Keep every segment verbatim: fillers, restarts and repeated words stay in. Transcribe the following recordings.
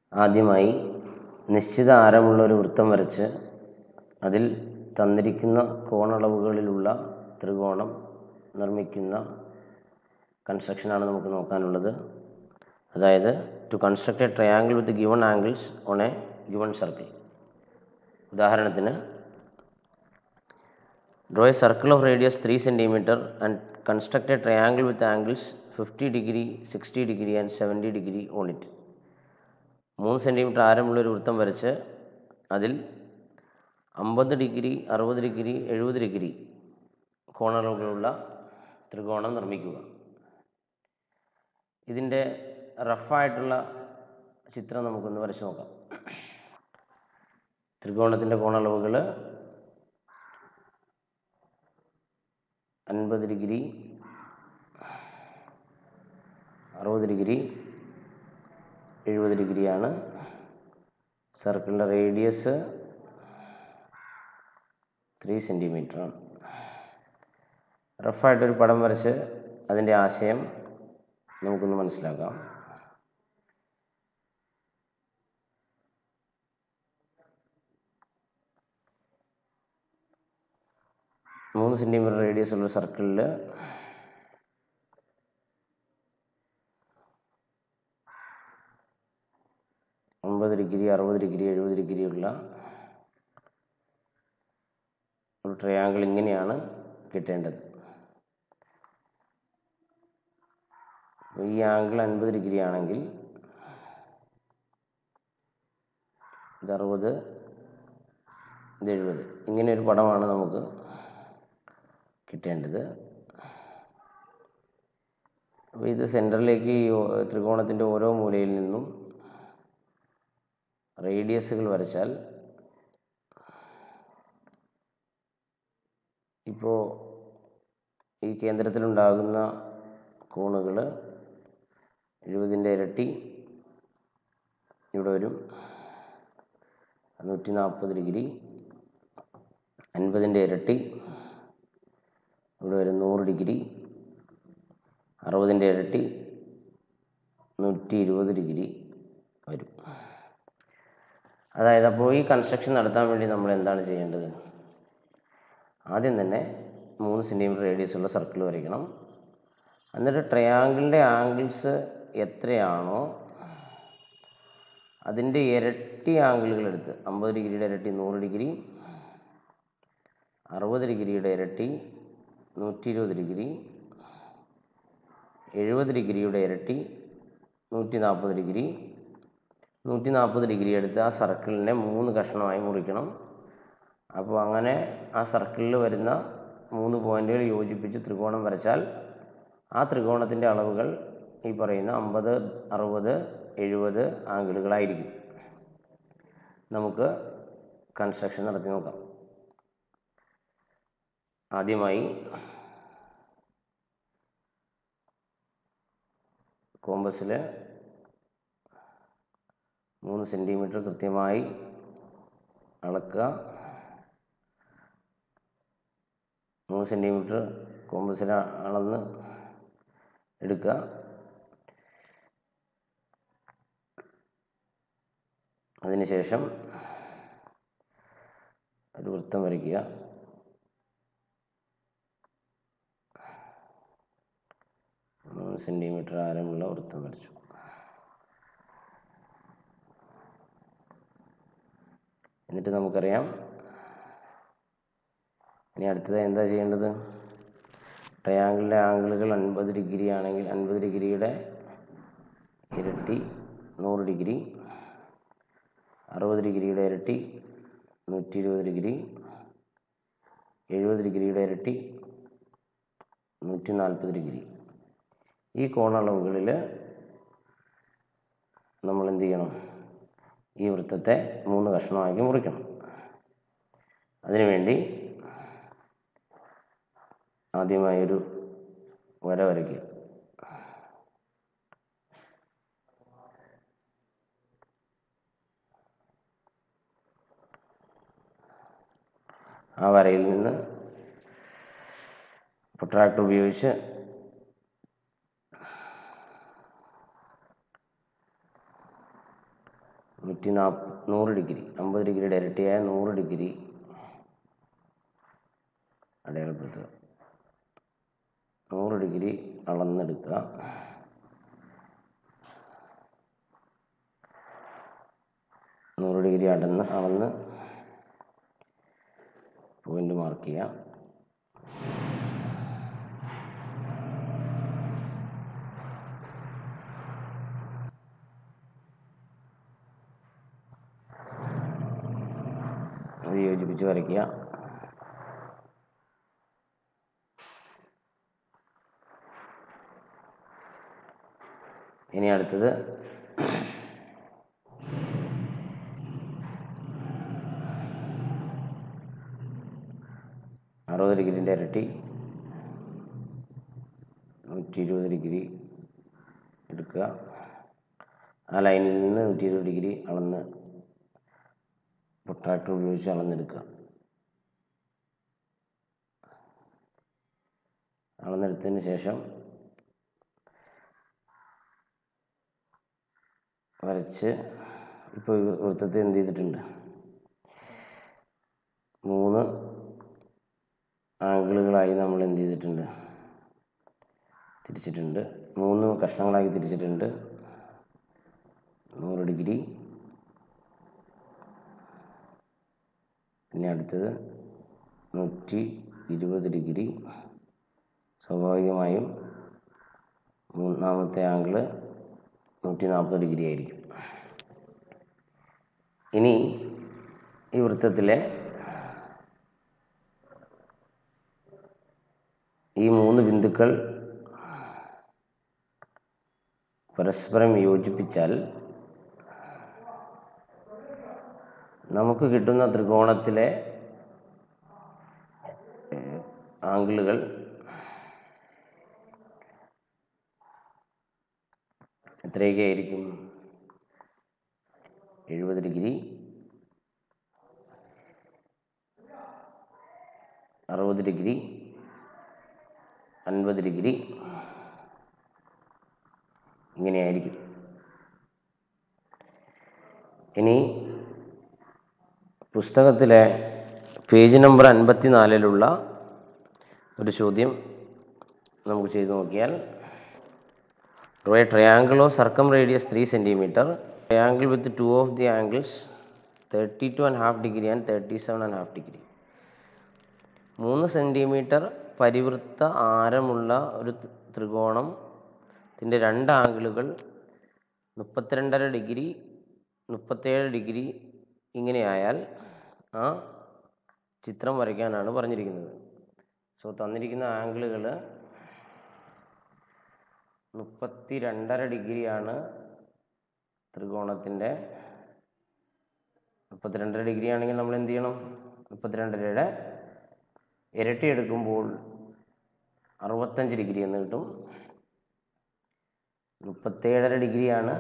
ആദ്യമായി നിശ്ചിത ആരമുള്ള ഒരു വൃത്തം വരച്ച് അതിൽ തന്നിരിക്കുന്ന കോണളവുകളിലുള്ള ത്രികോണം നിർമ്മിക്കുന്ന കൺസ്ട്രക്ഷനാണ് നമുക്ക് നോക്കാനുള്ളത്. അതായത് to construct a triangle with given angles on a given circle. ഉദാഹരണത്തിന്, draw a circle of radius three centimeters and construct a triangle with angles fifty degree, sixty degree and seventy degree on it. മൂന്ന് centimetre ആരമുള്ളൊരു വൃത്തം വരച്ച് അതിൽ അമ്പത് degree, അറുപത് degree, എഴുപത് degree കോണളവുകളുള്ള ത്രികോണം നിർമ്മിക്കുക. ഇതിൻ്റെ റഫായിട്ടുള്ള ചിത്രം നമുക്കൊന്ന് വരച്ച് നോക്കാം. ത്രികോണത്തിൻ്റെ കോണളവുകൾ അൻപത് ഡിഗ്രി, അറുപത് ഡിഗ്രി, എഴുപത് ഡിഗ്രിയാണ്. സർക്കിളിൻ്റെ റേഡിയസ് ത്രീ സെൻറ്റിമീറ്ററാണ്. റഫായിട്ടൊരു പടം വരച്ച് അതിൻ്റെ ആശയം നമുക്കൊന്ന് മനസ്സിലാക്കാം. മൂന്ന് സെൻറ്റിമീറ്റർ റേഡിയസ് ഉള്ള സർക്കിളിൽ അമ്പത് ഡിഗ്രി, അറുപത് ഡിഗ്രി, എഴുപത് ഡിഗ്രി ഉള്ള ഒരു ട്രയാങ്കിൾ ഇങ്ങനെയാണ് കിട്ടേണ്ടത്. ഈ ആംഗിൾ അൻപത് ഡിഗ്രി ആണെങ്കിൽ ഇത് അറുപത്, ഇത് എഴുപത്. ഇങ്ങനെ ഒരു പടമാണ് നമുക്ക് കിട്ടേണ്ടത്. അപ്പോൾ ഇത് സെൻറ്ററിലേക്ക് ഈ ത്രികോണത്തിൻ്റെ ഓരോ മൂലയിൽ നിന്നും റേഡിയസുകൾ വരച്ചാൽ ഇപ്പോൾ ഈ കേന്ദ്രത്തിലുണ്ടാകുന്ന കോണുകൾ എഴുപതിൻ്റെ ഇരട്ടി ഇവിടെ വരും, നൂറ്റി നാൽപ്പത് ഡിഗ്രി. അൻപതിൻ്റെ ഇരട്ടി ഇവിടെ വരും, നൂറ് ഡിഗ്രി. അറുപതിൻ്റെ ഇരട്ടി നൂറ്റി ഇരുപത് ഡിഗ്രി വരും. അതായത് അപ്പോൾ ഈ കൺസ്ട്രക്ഷൻ നടത്താൻ വേണ്ടി നമ്മൾ എന്താണ് ചെയ്യേണ്ടത്? ആദ്യം തന്നെ മൂന്ന് സെൻറ്റിമീറ്റർ റേഡിയസ് ഉള്ള സർക്കിൾ വരയ്ക്കണം. എന്നിട്ട് ട്രയാങ്കിളിൻ്റെ ആംഗിൾസ് എത്രയാണോ അതിൻ്റെ ഇരട്ടി ആംഗിളുകൾ എടുത്ത്, അമ്പത് ഡിഗ്രിയുടെ ഇരട്ടി നൂറ് ഡിഗ്രി, അറുപത് ഡിഗ്രിയുടെ ഇരട്ടി നൂറ്റി ഇരുപത് ഡിഗ്രി, എഴുപത് ഡിഗ്രിയുടെ ഇരട്ടി നൂറ്റി നാൽപ്പത് ഡിഗ്രി, നൂറ്റി നാൽപ്പത് ഡിഗ്രി എടുത്ത് ആ സർക്കിളിനെ മൂന്ന് കഷ്ണമായി മുറിക്കണം. അപ്പോൾ അങ്ങനെ ആ സർക്കിളിൽ വരുന്ന മൂന്ന് പോയിന്റുകൾ യോജിപ്പിച്ച് ത്രികോണം വരച്ചാൽ ആ ത്രികോണത്തിൻ്റെ അളവുകൾ ഈ പറയുന്ന അമ്പത്, അറുപത്, എഴുപത് ആംഗിളുകളായിരിക്കും. നമുക്ക് കൺസ്ട്രക്ഷൻ നടത്തി നോക്കാം. ആദ്യമായി കോമ്പസിൽ മൂന്ന് സെൻറ്റിമീറ്റർ കൃത്യമായി അളക്കുക. മൂന്ന് സെൻറ്റിമീറ്റർ കോമ്പസിൽ അളന്ന് എടുക്കുക. അതിനുശേഷം ഒരു വൃത്തം വരയ്ക്കുക. മൂന്ന് സെൻറ്റിമീറ്റർ ആരമുള്ള വൃത്തം വരച്ചു. എന്നിട്ട് നമുക്കറിയാം ഇനി അടുത്തത് എന്താ ചെയ്യേണ്ടത്? ട്രയാങ്കിളിൻ്റെ ആംഗിളുകൾ അൻപത് ഡിഗ്രി ആണെങ്കിൽ അൻപത് ഡിഗ്രിയുടെ ഇരട്ടി നൂറ് ഡിഗ്രി, അറുപത് ഡിഗ്രിയുടെ ഇരട്ടി നൂറ്റി ഇരുപത് ഡിഗ്രി, എഴുപത് ഡിഗ്രിയുടെ ഇരട്ടി നൂറ്റി നാൽപ്പത് ഡിഗ്രി. ഈ കോണളവുകളിൽ നമ്മൾ എന്ത് ചെയ്യണം? ഈ വൃത്തത്തെ മൂന്ന് കഷ്ണമാക്കി മുറിക്കണം. അതിനുവേണ്ടി ആദ്യമായൊരു വര വരയ്ക്കുക. ആ വരയിൽ നിന്ന് പ്രൊട്രാക്ടർ ഉപയോഗിച്ച് നൂറ്റി നാൽപ്പ നൂറ് ഡിഗ്രി അമ്പത് ഡിഗ്രിയുടെ ഇരട്ടിയായ നൂറ് ഡിഗ്രി അടയാളപ്പെടുത്തുക. നൂറ് ഡിഗ്രി അളന്നെടുക്കുക. നൂറ് ഡിഗ്രി അടന്ന് അളന്ന് പോയിന്റ് മാർക്ക് ചെയ്യാം. അത് യോജിപ്പിച്ച് വരയ്ക്കുക. ഇനി അടുത്തത് അറുപത് ഡിഗ്രിൻ്റെ ഇരട്ടി നൂറ്റി ഇരുപത് ഡിഗ്രി എടുക്കുക. ആ ലൈനിൽ നിന്ന് നൂറ്റി ഇരുപത് ഡിഗ്രി അളന്ന് പ്രൊട്രാക്ടർ ഉപയോഗിച്ച് അളന്നെടുക്കുക. അളന്നെടുത്തതിന് ശേഷം വരച്ച് ഇപ്പോൾ വൃത്തത്തെ എന്ത് ചെയ്തിട്ടുണ്ട്, മൂന്ന് ആംഗിളുകളായി നമ്മൾ എന്ത് ചെയ്തിട്ടുണ്ട്, തിരിച്ചിട്ടുണ്ട്. മൂന്ന് കഷ്ണങ്ങളാക്കി തിരിച്ചിട്ടുണ്ട്. നൂറ് ഡിഗ്രി, പിന്നെ അടുത്തത് നൂറ്റി ഇരുപത് ഡിഗ്രി. സ്വാഭാവികമായും മൂന്നാമത്തെ ആംഗിള് നൂറ്റി നാൽപ്പത് ഡിഗ്രി ആയിരിക്കും. ഇനി ഈ വൃത്തത്തിലെ ഈ മൂന്ന് ബിന്ദുക്കൾ പരസ്പരം യോജിപ്പിച്ചാൽ നമുക്ക് കിട്ടുന്ന ത്രികോണത്തിലെ ആംഗിളുകൾ എത്രയൊക്കെ ആയിരിക്കും? എഴുപത് ഡിഗ്രി, അറുപത് ഡിഗ്രി, അൻപത് ഡിഗ്രി, ഇങ്ങനെയായിരിക്കും. ഇനി പുസ്തകത്തിലെ പേജ് നമ്പർ അൻപത്തി നാലിലുള്ള ഒരു ചോദ്യം നമുക്ക് ചെയ്തു നോക്കിയാൽ, draw a triangle of circumradius three centimeter, triangle with two of the angles thirty-two and a half degree and thirty-seven and a half degree. മൂന്ന് സെൻറ്റിമീറ്റർ പരിവൃത്ത ആരമുള്ള ഒരു ത്രികോണത്തിൻ്റെ രണ്ട് ആംഗിളുകൾ മുപ്പത്തിരണ്ടര ഡിഗ്രി, മുപ്പത്തേഴ് ഡിഗ്രി ഇങ്ങനെയായാൽ ആ ചിത്രം വരയ്ക്കാനാണ് പറഞ്ഞിരിക്കുന്നത്. സോ തന്നിരിക്കുന്ന ആംഗിളുകൾ മുപ്പത്തി രണ്ടര ഡിഗ്രിയാണ് ത്രികോണത്തിൻ്റെ. മുപ്പത്തിരണ്ടര ഡിഗ്രി ആണെങ്കിൽ നമ്മൾ എന്ത് ചെയ്യണം? മുപ്പത്തിരണ്ടരയുടെ ഇരട്ടി എടുക്കുമ്പോൾ അറുപത്തഞ്ച് ഡിഗ്രി എന്ന് കിട്ടും. മുപ്പത്തേഴര ഡിഗ്രിയാണ്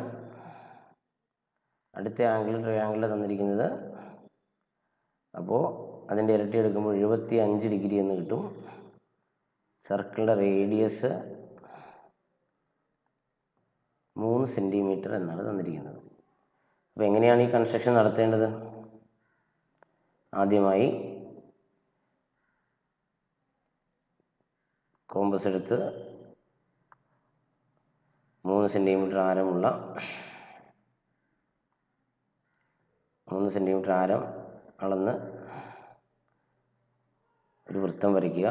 അടുത്ത ആംഗിൾ ട്രയാംഗിളിൽ തന്നിരിക്കുന്നത്. അപ്പോൾ അതിൻ്റെ ഇരട്ടി എടുക്കുമ്പോൾ എഴുപത്തി അഞ്ച് ഡിഗ്രി എന്ന് കിട്ടും. സർക്കിളിൻ്റെ റേഡിയസ് മൂന്ന് സെൻറ്റിമീറ്റർ എന്നാണ് തന്നിരിക്കുന്നത്. അപ്പോൾ എങ്ങനെയാണ് ഈ കൺസ്ട്രക്ഷൻ നടത്തേണ്ടത്? ആദ്യമായി കോമ്പസ് എടുത്ത് മൂന്ന് സെൻറ്റിമീറ്റർ ആരമുള്ള മൂന്ന് സെൻറ്റിമീറ്റർ ആരം അളന്ന് ഒരു വൃത്തം വരയ്ക്കുക.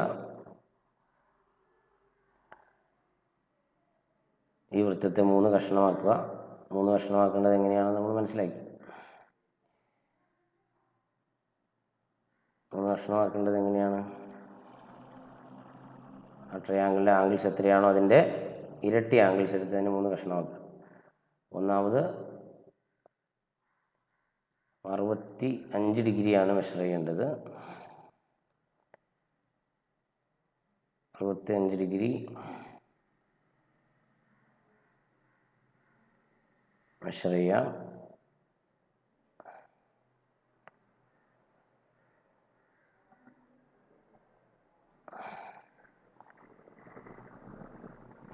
ഈ വൃത്തത്തെ മൂന്ന് കഷ്ണമാക്കുക. മൂന്ന് കഷ്ണമാക്കേണ്ടത് എങ്ങനെയാണെന്ന് നമ്മൾ മനസ്സിലാക്കി. മൂന്ന് കഷ്ണമാക്കേണ്ടത് എങ്ങനെയാണ്? ആ ട്രയാങ്കിളിൻ്റെ ആംഗിൾസ് എത്രയാണോ അതിൻ്റെ ഇരട്ടി ആംഗിൾസ് എടുത്ത് തന്നെ മൂന്ന് കഷ്ണമാക്കുക. ഒന്നാമത് അറുപത്തി അഞ്ച് ഡിഗ്രിയാണ് മെഷർ ചെയ്യേണ്ടത്. അറുപത്തി അഞ്ച് ഡിഗ്രി മെഷർ ചെയ്യാം.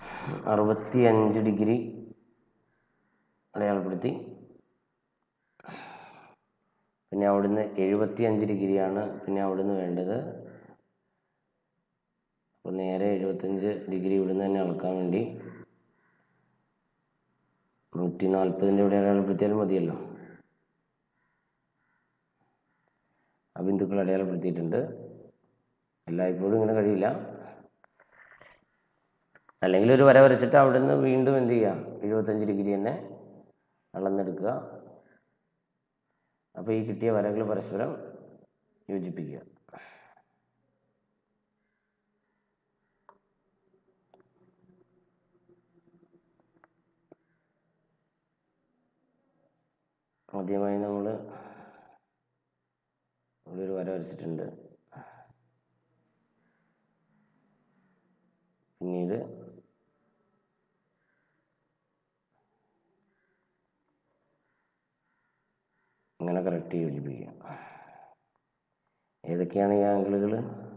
അറുപത്തി അഞ്ച് ഡിഗ്രി അടയാളപ്പെടുത്തി പിന്നെ അവിടുന്ന് എഴുപത്തി അഞ്ച് ഡിഗ്രിയാണ് പിന്നെ അവിടുന്ന് വേണ്ടത്. അപ്പോൾ നേരെ എഴുപത്തഞ്ച് ഡിഗ്രി ഇവിടുന്ന് തന്നെ അളക്കാൻ വേണ്ടി നൂറ്റി നാൽപ്പതിൻ്റെ ഇവിടെ അടയാളപ്പെടുത്തിയാലും മതിയല്ലോ. ആ ബിന്ദുക്കൾ അടയാളപ്പെടുത്തിയിട്ടുണ്ട്. എല്ലായ്പ്പോഴും ഇങ്ങനെ കഴിയില്ല. അല്ലെങ്കിൽ ഒരു വര വരച്ചിട്ട് അവിടുന്ന് വീണ്ടും എന്ത് ചെയ്യുക, എഴുപത്തഞ്ച് ഡിഗ്രി തന്നെ അളന്നെടുക്കുക. അപ്പോൾ ഈ കിട്ടിയ വരകൾ പരസ്പരം യോജിപ്പിക്കുക. ആദ്യമായി നമ്മൾ ഇവിടെ ഒരു വര വരച്ചിട്ടുണ്ട്. പിന്നീട് ഇങ്ങനെ കറക്റ്റ് യോജിപ്പിക്കുക. ഏതൊക്കെയാണ് ഈ ആംഗിളുകൾ?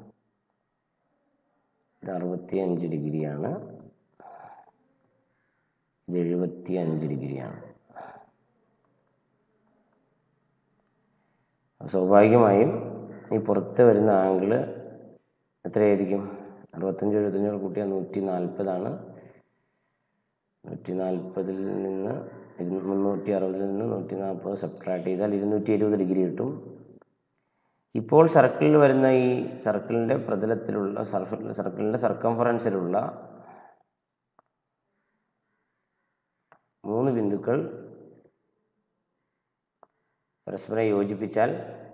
ഇത് അറുപത്തി അഞ്ച് ഡിഗ്രിയാണ്, ഇത് എഴുപത്തി അഞ്ച് ഡിഗ്രിയാണ്. സ്വാഭാവികമായും ഈ പുറത്ത് വരുന്ന ആംഗിള് എത്രയായിരിക്കും? അറുപത്തഞ്ച് എഴുപത്തഞ്ചോട് കൂട്ടിയാൽ നൂറ്റി നാൽപ്പതാണ്. നൂറ്റി നാൽപ്പതിൽ നിന്ന് മുന്നൂറ്റി അറുപതിൽ നിന്ന് നൂറ്റി നാൽപ്പത് സബ്ട്രാക്ട് ചെയ്താൽ ഇരുന്നൂറ്റി എഴുപത് ഡിഗ്രി കിട്ടും. ഇപ്പോൾ സർക്കിളിൽ വരുന്ന ഈ സർക്കിളിൻ്റെ പ്രതലത്തിലുള്ള സർക്കിളിൻ്റെ സർക്കംഫറൻസിലുള്ള മൂന്ന് ബിന്ദുക്കൾ പരസ്പരം യോജിപ്പിച്ചാൽ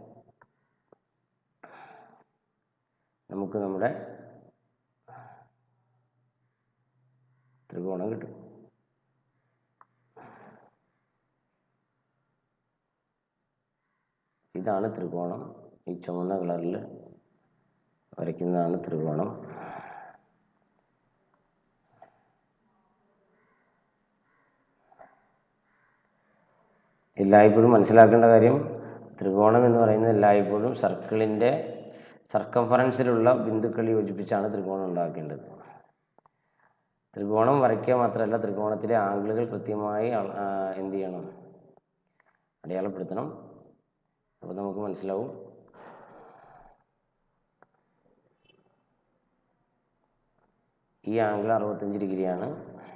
നമുക്ക് നമ്മുടെ ത്രികോണം കിട്ടും. ഇതാണ് ത്രികോണം. ഈ ചുവന്ന കളറിൽ വരയ്ക്കുന്നതാണ് ത്രികോണം. എല്ലായ്പ്പോഴും മനസ്സിലാക്കേണ്ട കാര്യം, ത്രികോണം എന്ന് പറയുന്നത് എല്ലായ്പ്പോഴും സർക്കിളിൻ്റെ സർക്കംഫറൻസിലുള്ള ബിന്ദുക്കൾ യോജിപ്പിച്ചാണ് ത്രികോണം ഉണ്ടാക്കേണ്ടത്. ത്രികോണം വരയ്ക്കുക മാത്രമല്ല, ത്രികോണത്തിലെ ആംഗിളുകൾ കൃത്യമായി എന്ത് ചെയ്യണം, അടയാളപ്പെടുത്തണം. അപ്പോൾ നമുക്ക് മനസ്സിലാവും. ഈ ആംഗിൾ അറുപത്തഞ്ച് ഡിഗ്രിയാണ്.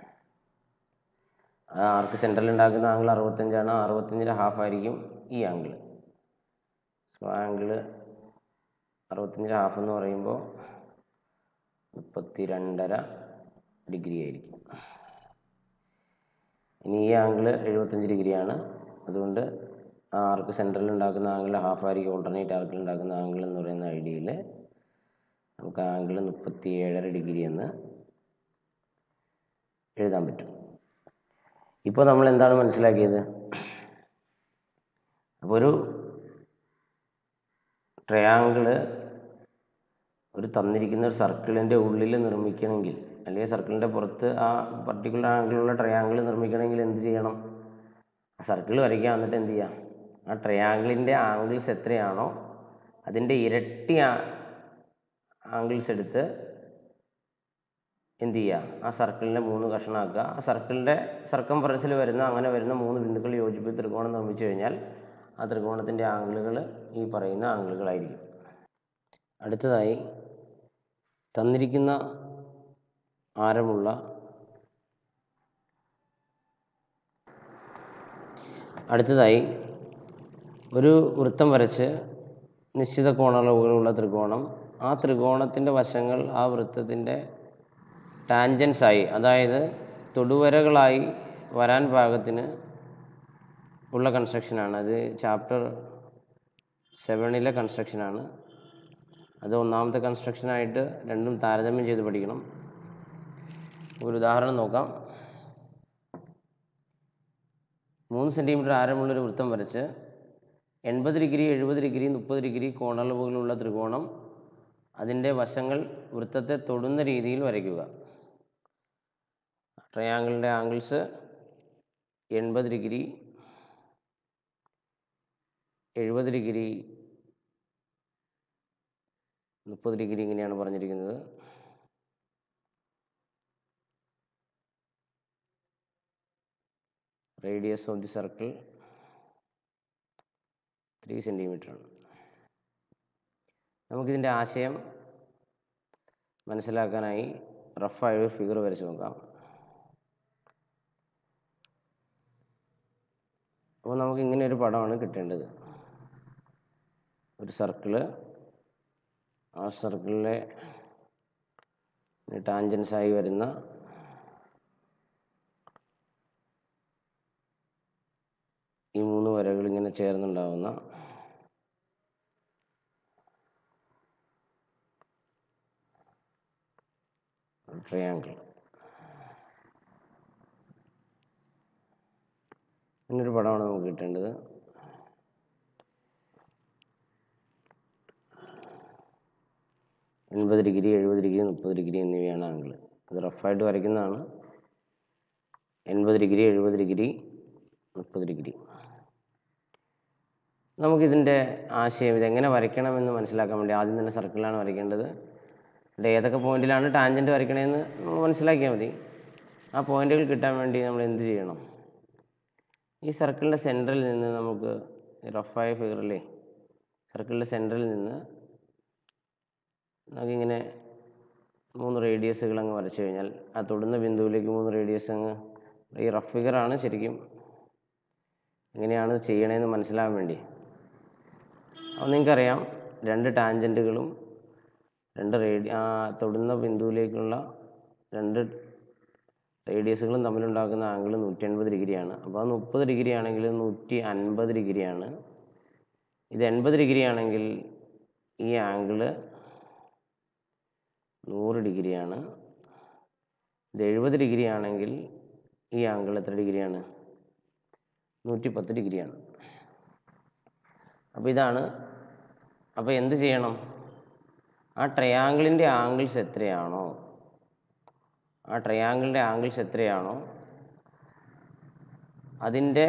ആ ആർക്ക് സെൻട്രൽ ഉണ്ടാക്കുന്ന ആംഗിൾ അറുപത്തഞ്ചാണ്. അറുപത്തഞ്ചിൻ്റെ ഹാഫ് ആയിരിക്കും ഈ ആംഗിൾ. സോ ആംഗിൾ അറുപത്തഞ്ചിൻ്റെ ഹാഫ് എന്ന് പറയുമ്പോൾ മുപ്പത്തി രണ്ടര ഡിഗ്രി ആയിരിക്കും. ഇനി ഈ ആംഗിൾ എഴുപത്തഞ്ച് ഡിഗ്രിയാണ്. അതുകൊണ്ട് ആ ആർക്ക് സെൻട്രൽ ഉണ്ടാക്കുന്ന ആംഗിളിൻ്റെ ഹാഫ് ആയിരിക്കും ഓൾട്ടർനേറ്റ് ആർക്കിൽ ഉണ്ടാക്കുന്ന ആംഗിൾ എന്ന് പറയുന്ന ഐഡിയയിൽ നമുക്ക് ആംഗിൾ മുപ്പത്തി ഏഴര ഡിഗ്രി എന്ന് എഴുതാൻ പറ്റും. ഇപ്പോൾ നമ്മൾ എന്താണ് മനസ്സിലാക്കിയത്? അപ്പോൾ ഒരു ട്രയാങ്കിള് ഒരു തന്നിരിക്കുന്ന ഒരു സർക്കിളിൻ്റെ ഉള്ളിൽ നിർമ്മിക്കണമെങ്കിൽ, അല്ലെങ്കിൽ സർക്കിളിൻ്റെ പുറത്ത് ആ പർട്ടിക്കുലർ ആംഗിളുള്ള ട്രയാങ്കിൾ നിർമ്മിക്കണമെങ്കിൽ എന്ത് ചെയ്യണം? ആ സർക്കിൾ വരയ്ക്കുക. എന്നിട്ട് എന്ത് ചെയ്യുക? ആ ട്രയാങ്കിളിൻ്റെ ആംഗിൾസ് എത്രയാണോ അതിൻ്റെ ഇരട്ടി ആംഗിൾസ് എടുത്ത് എന്ത് ചെയ്യുക? ആ സർക്കിളിനെ മൂന്ന് കഷ്ണമാക്കുക. ആ സർക്കിളിൻ്റെ സർക്കംഫറൻസിൽ വരുന്ന അങ്ങനെ വരുന്ന മൂന്ന് ബിന്ദുക്കൾ യോജിപ്പിച്ച് ത്രികോണം നിർമ്മിച്ചു കഴിഞ്ഞാൽ ആ ത്രികോണത്തിൻ്റെ ആംഗിളുകൾ ഈ പറയുന്ന ആംഗിളുകളായിരിക്കും. അടുത്തതായി തന്നിരിക്കുന്ന ആരമുള്ള അടുത്തതായി ഒരു വൃത്തം വരച്ച് നിശ്ചിത കോണളവുകളുള്ള ത്രികോണം, ആ ത്രികോണത്തിൻ്റെ വശങ്ങൾ ആ വൃത്തത്തിൻ്റെ ടാൻജൻസായി, അതായത് തൊടുവരകളായി വരാൻ പാകത്തിന് ഉള്ള കൺസ്ട്രക്ഷനാണ്. അത് ചാപ്റ്റർ സെവനിലെ കൺസ്ട്രക്ഷനാണ്. അത് ഒന്നാമത്തെ കൺസ്ട്രക്ഷനായിട്ട് രണ്ടും താരതമ്യം ചെയ്ത് പഠിക്കണം. ഒരു ഉദാഹരണം നോക്കാം. മൂന്ന് സെൻറ്റിമീറ്റർ ആരമുള്ളൊരു വൃത്തം വരച്ച് എൺപത് ഡിഗ്രി എഴുപത് ഡിഗ്രി മുപ്പത് ഡിഗ്രി കോണളവുകളുള്ള ത്രികോണം, അതിൻ്റെ വശങ്ങൾ വൃത്തത്തെ തൊടുന്ന രീതിയിൽ വരയ്ക്കുക. ട്രയാങ്കിളിൻ്റെ ആംഗിൾസ് എൺപത് ഡിഗ്രി എഴുപത് ഡിഗ്രി മുപ്പത് ഡിഗ്രി ഇങ്ങനെയാണ് പറഞ്ഞിരിക്കുന്നത്. Radius of the circle three സെൻറ്റിമീറ്ററാണ്. നമുക്കിതിൻ്റെ ആശയം മനസ്സിലാക്കാനായി റഫായ ഒരു ഫിഗർ വരച്ച് നോക്കാം. അപ്പോൾ നമുക്ക് ഇങ്ങനെ ഒരു പടമാണ് കിട്ടേണ്ടത്. ഒരു സർക്കിള്, ആ സർക്കിളിലെ ടാൻജൻസായി വരുന്ന ഈ മൂന്ന് വരകൾ ഇങ്ങനെ ചേർന്നുണ്ടാവുന്ന ട്രയാങ്കിൾ. ഇങ്ങനൊരു പടമാണ് നമുക്ക് കിട്ടേണ്ടത്. എൺപത് ഡിഗ്രി, എഴുപത് ഡിഗ്രി, മുപ്പത് ഡിഗ്രി എന്നിവയാണ് ആംഗിൾ. ഇത് റഫായിട്ട് വരയ്ക്കുന്നതാണ്. എൺപത് ഡിഗ്രി, എഴുപത് ഡിഗ്രി, മുപ്പത് ഡിഗ്രി. നമുക്കിതിൻ്റെ ആശയം ഇതെങ്ങനെ വരയ്ക്കണമെന്ന് മനസ്സിലാക്കാൻ വേണ്ടി ആദ്യം തന്നെ സർക്കിളാണ് വരയ്ക്കേണ്ടത്. ഇവിടെ ഏതൊക്കെ പോയിന്റിലാണ് ടാൻജൻറ്റ് വരയ്ക്കണമെന്ന് നമ്മൾ മനസ്സിലാക്കിയാൽ മതി. ആ പോയിന്റുകൾ കിട്ടാൻ വേണ്ടി നമ്മൾ എന്ത് ചെയ്യണം? ഈ സർക്കിളിൻ്റെ സെൻറ്ററിൽ നിന്ന് നമുക്ക് റഫായ ഫിഗറിലെ സർക്കിളിൻ്റെ സെൻറ്ററിൽ നിന്ന് നമുക്കിങ്ങനെ മൂന്ന് റേഡിയസുകൾ അങ്ങ് വരച്ചു കഴിഞ്ഞാൽ ആ തൊടുന്ന ബിന്ദുവിലേക്ക് മൂന്ന് റേഡിയസ് അങ്ങ്, ഈ റഫ് ഫിഗറാണ് ശരിക്കും എങ്ങനെയാണ് ചെയ്യണതെന്ന് മനസ്സിലാകാൻ വേണ്ടി. അപ്പോൾ നിങ്ങൾക്കറിയാം, രണ്ട് ടാൻജൻറ്റുകളും രണ്ട് റേഡി ആ തൊടുന്ന ബിന്ദുവിലേക്കുള്ള രണ്ട് റേഡിയസുകളും തമ്മിലുണ്ടാക്കുന്ന ആംഗിൾ നൂറ്റി അൻപത് ഡിഗ്രിയാണ്. അപ്പോൾ അത് മുപ്പത് ഡിഗ്രി ആണെങ്കിൽ നൂറ്റി അൻപത് ഡിഗ്രിയാണ്. ഇത് എൺപത് ഡിഗ്രി ആണെങ്കിൽ ഈ ആംഗിള് നൂറ് ഡിഗ്രിയാണ്. ഇത് എഴുപത് ഡിഗ്രി ആണെങ്കിൽ ഈ ആംഗിൾ എത്ര ഡിഗ്രിയാണ്? നൂറ്റി പത്ത് ഡിഗ്രിയാണ്. അപ്പോൾ ഇതാണ്. അപ്പോൾ എന്ത് ചെയ്യണം? ആ ട്രയാങ്കിളിൻ്റെ ആംഗിൾസ് എത്രയാണോ ആ ട്രയാങ്കിളിൻ്റെ ആംഗിൾസ് എത്രയാണോ അതിൻ്റെ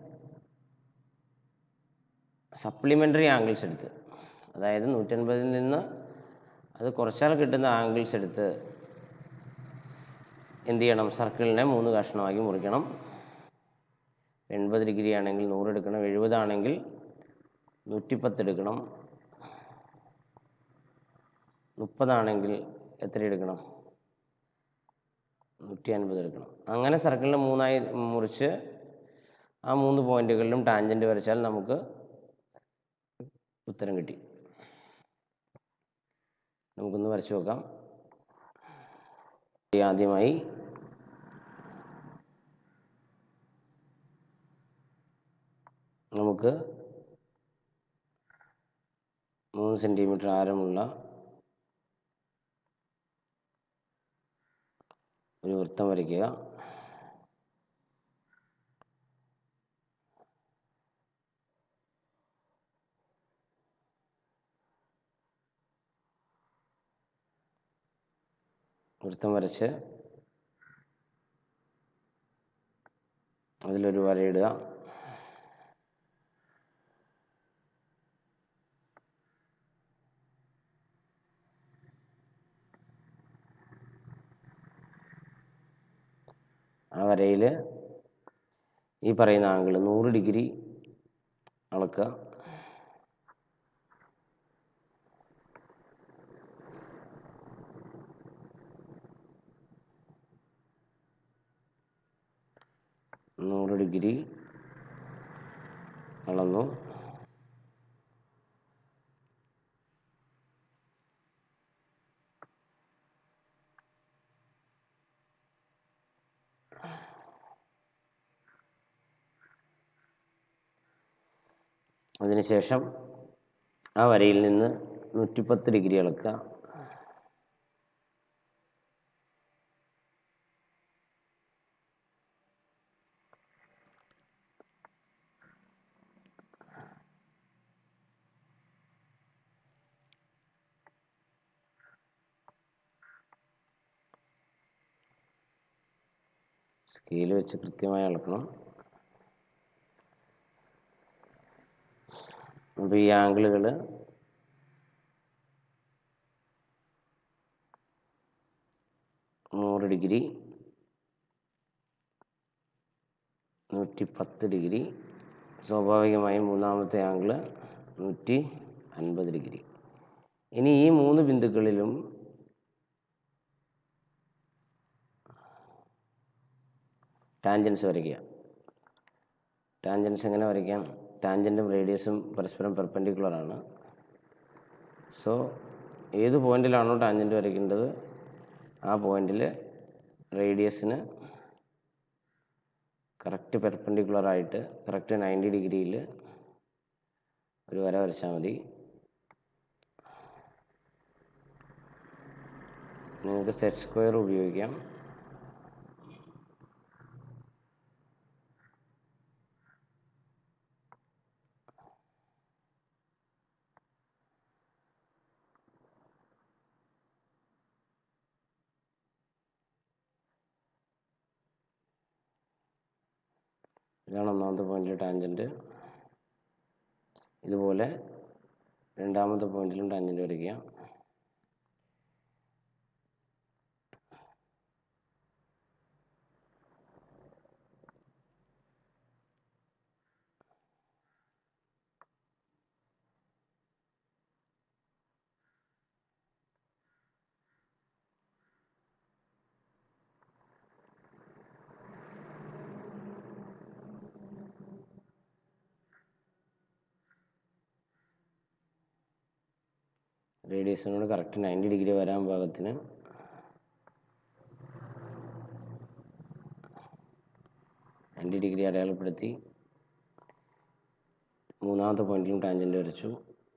സപ്ലിമെൻ്ററി ആംഗിൾസ് എടുത്ത്, അതായത് നൂറ്റൻപതിൽ നിന്ന് അത് കുറച്ചാൽ കിട്ടുന്ന ആംഗിൾസ് എടുത്ത് എന്ത് ചെയ്യണം? സർക്കിളിനെ മൂന്ന് കഷ്ണമാക്കി മുറിക്കണം. എൺപത് ഡിഗ്രി ആണെങ്കിൽ നൂറ് എടുക്കണം, എഴുപതാണെങ്കിൽ നൂറ്റിപ്പത്ത് എടുക്കണം, മുപ്പതാണെങ്കിൽ എത്ര എടുക്കണം? നൂറ്റി അൻപത് എടുക്കണം. അങ്ങനെ സർക്കിളിനെ മൂന്നായി മുറിച്ച് ആ മൂന്ന് പോയിന്റുകളിലും ടാൻജൻറ്റ് വരച്ചാൽ നമുക്ക് ഉത്തരം കിട്ടി. നമുക്കൊന്ന് വരച്ചു നോക്കാം. ആദ്യമായി നമുക്ക് മൂന്ന് സെൻറ്റിമീറ്റർ ആരമുള്ള ഒരു വൃത്തം വരയ്ക്കുക. വൃത്തം വരച്ച് അതിലൊരു വരയിടുക. ആ വരയിൽ ഈ പറയുന്ന ആംഗിൾ നൂറ് ഡിഗ്രി അളക്കുക. നൂറ് ഡിഗ്രി അളന്നു. അതിനുശേഷം ആ വരയിൽ നിന്ന് നൂറ്റിപ്പത്ത് ഡിഗ്രി അളക്കുക. സ്കെയിൽ വെച്ച് കൃത്യമായി അളക്കണം. അപ്പോൾ ഈ ആംഗിളുകൾ നൂറ് ഡിഗ്രി, നൂറ്റി പത്ത് ഡിഗ്രി, സ്വാഭാവികമായും മൂന്നാമത്തെ ആംഗിൾ നൂറ്റി അൻപത് ഡിഗ്രി. ഇനി ഈ മൂന്ന് ബിന്ദുക്കളിലും ടാൻജൻസ് വരയ്ക്കുക. ടാൻജൻസ് എങ്ങനെ വരയ്ക്കാം? ടാൻജൻറ്റും റേഡിയസും പരസ്പരം പെർപെൻഡിക്കുലറാണ്. സോ ഏത് പോയിന്റിലാണോ ടാൻജൻറ്റ് വരയ്ക്കേണ്ടത് ആ പോയിന്റിൽ റേഡിയസിന് കറക്റ്റ് പെർപെൻഡിക്കുലറായിട്ട് കറക്റ്റ് നയൻറ്റി ഡിഗ്രിയിൽ ഒരു വര വരച്ചാൽ മതി. നിങ്ങൾക്ക് സെറ്റ് സ്ക്വയർ ഉപയോഗിക്കാം. ഇതാണ് ഒന്നാമത്തെ പോയിന്റിൽ ടാൻജൻറ്റ്. ഇതുപോലെ രണ്ടാമത്തെ പോയിന്റിലും ടാൻജൻറ്റ് വരയ്ക്കുക. റേഡിയസിനോട് കറക്റ്റ് നയൻറ്റി ഡിഗ്രി വരാൻ പാകത്തിന് നയൻറ്റി ഡിഗ്രി അടയാളപ്പെടുത്തി മൂന്നാമത്തെ പോയിന്റിലും ടാൻജൻറ്റ് വരച്ചു.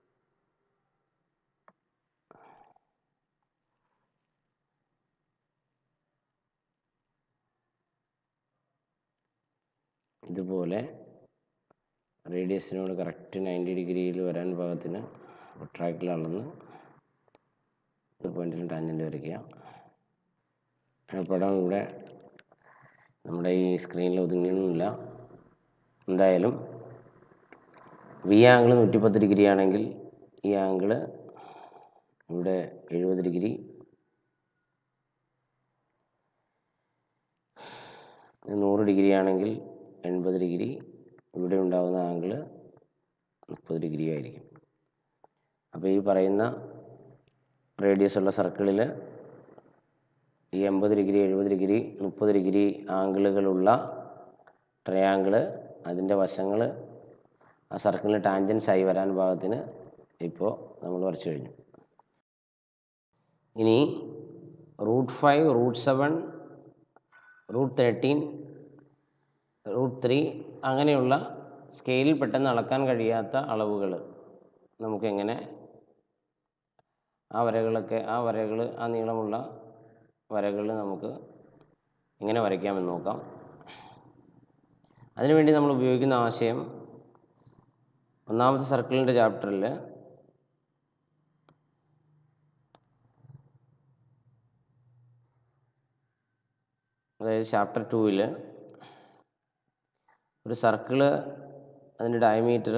ഇതുപോലെ റേഡിയസിനോട് കറക്റ്റ് നയൻറ്റി ഡിഗ്രിയിൽ വരാൻ പാകത്തിന് ട്രാക്കിൽ അളന്ന് പോയിന്റിൽ ടാൻജൻറ്റ് വരയ്ക്കുക. പടം ഇവിടെ നമ്മുടെ ഈ സ്ക്രീനിൽ ഒതുങ്ങിയൊന്നുമില്ല. എന്തായാലും വി ആംഗിൾ നൂറ്റിപ്പത്ത് ഡിഗ്രി ആണെങ്കിൽ ഈ ആംഗിൾ ഇവിടെ എഴുപത് ഡിഗ്രി, നൂറ് ഡിഗ്രി ആണെങ്കിൽ എൺപത് ഡിഗ്രി, ഇവിടെ ഉണ്ടാകുന്ന ആംഗിൾ മുപ്പത് ഡിഗ്രി ആയിരിക്കും. അപ്പോൾ ഈ പറയുന്ന റേഡിയസ് ഉള്ള സർക്കിളിൽ ഈ എൺപത് ഡിഗ്രി, എഴുപത് ഡിഗ്രി, മുപ്പത് ഡിഗ്രി ആംഗിളുകളുള്ള ട്രയാങ്കിള് അതിൻ്റെ വശങ്ങൾ ആ സർക്കിളിന് ടാൻജൻസ് ആയി വരാൻ പാകത്തിന് ഇപ്പോൾ നമ്മൾ വരച്ചു കഴിഞ്ഞു. ഇനി root five, root seven, root thirteen, root three അങ്ങനെയുള്ള സ്കെയിലിൽ പെട്ടെന്ന് അളക്കാൻ കഴിയാത്ത അളവുകൾ നമുക്കെങ്ങനെ ആ വരകളൊക്കെ ആ വരകൾ ആ നീളമുള്ള വരകൾ നമുക്ക് എങ്ങനെ വരയ്ക്കാമെന്ന് നോക്കാം. അതിനുവേണ്ടി നമ്മൾ ഉപയോഗിക്കുന്ന ആശയം ഒന്നാമത്തെ സർക്കിളിൻ്റെ ചാപ്റ്ററിൽ അതായത് ചാപ്റ്റർ ടൂവിൽ ഒരു സർക്കിള് അതിൻ്റെ ഡയമീറ്റർ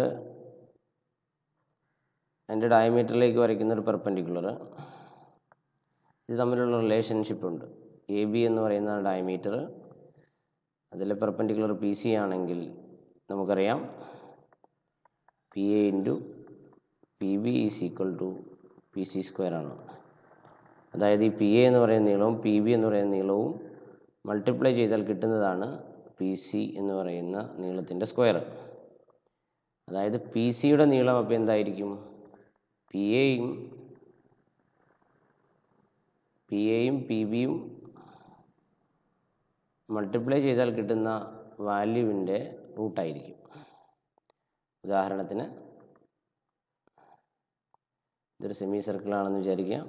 അതിൻ്റെ ഡയമീറ്ററിലേക്ക് വരയ്ക്കുന്ന ഒരു പെർപെൻഡിക്കുലർ, ഇത് തമ്മിലുള്ള റിലേഷൻഷിപ്പ് ഉണ്ട്. എ ബി എന്ന് പറയുന്ന ഡയമീറ്റർ, അതിലെ പെർപെൻഡിക്കുലർ പി സി ആണെങ്കിൽ നമുക്കറിയാം P A into P B is equal to P C square ആണ്. അതായത് ഈ പി എ എന്ന് പറയുന്ന നീളവും പി ബി എന്ന് പറയുന്ന നീളവും മൾട്ടിപ്ലൈ ചെയ്താൽ കിട്ടുന്നതാണ് പി സി എന്ന് പറയുന്ന നീളത്തിൻ്റെ സ്ക്വയർ. അതായത് പി സിയുടെ നീളം അപ്പോൾ എന്തായിരിക്കും? പി എയും പി എയും പി ബിയും മൾട്ടിപ്ലൈ ചെയ്താൽ കിട്ടുന്ന വാല്യൂവിൻ്റെ റൂട്ടായിരിക്കും. ഉദാഹരണത്തിന് ഇതൊരു സെമി സർക്കിളാണെന്ന് വിചാരിക്കാം.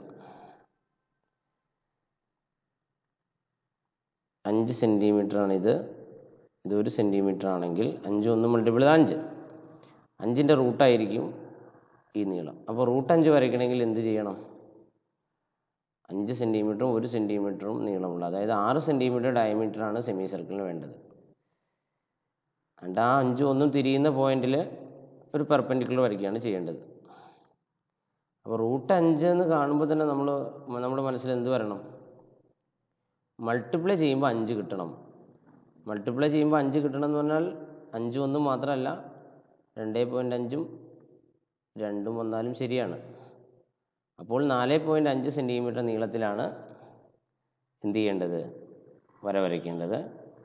അഞ്ച് സെൻറ്റിമീറ്റർ ആണിത്, ഇതൊരു സെൻറ്റിമീറ്റർ ആണെങ്കിൽ അഞ്ച് ഒന്ന് മൾട്ടിപ്പിൾ ചെയ്ത് അഞ്ച്, അഞ്ചിൻ്റെ റൂട്ടായിരിക്കും ഈ നീളം. അപ്പോൾ റൂട്ട് അഞ്ച് വരയ്ക്കണമെങ്കിൽ എന്ത് ചെയ്യണം? അഞ്ച് സെൻറ്റിമീറ്ററും ഒരു സെൻറ്റിമീറ്ററും നീളമുള്ള, അതായത് ആറ് സെൻറ്റിമീറ്റർ ഡയമീറ്ററാണ് സെമി സർക്കിളിന് വേണ്ടത്. എന്നിട്ട് ആ അഞ്ചും ഒന്നും തിരിയുന്ന പോയിന്റിൽ ഒരു പെർപെൻഡിക്കുലർ വരയ്ക്കുകയാണ് ചെയ്യേണ്ടത്. അപ്പോൾ റൂട്ട് അഞ്ച് എന്ന് കാണുമ്പോൾ തന്നെ നമ്മൾ നമ്മുടെ മനസ്സിൽ എന്ത് വരണം? മൾട്ടിപ്ലൈ ചെയ്യുമ്പോൾ അഞ്ച് കിട്ടണം. മൾട്ടിപ്ലൈ ചെയ്യുമ്പോൾ അഞ്ച് കിട്ടണം എന്ന് പറഞ്ഞാൽ അഞ്ചും ഒന്നും മാത്രമല്ല, രണ്ടേ പോയിൻ്റ് അഞ്ചും രണ്ടും വന്നാലും ശരിയാണ്. അപ്പോൾ നാല് പോയിൻറ്റ് അഞ്ച് സെൻറ്റിമീറ്റർ നീളത്തിലാണ് എന്ത് ചെയ്യേണ്ടത്? വര വരയ്ക്കേണ്ടത്.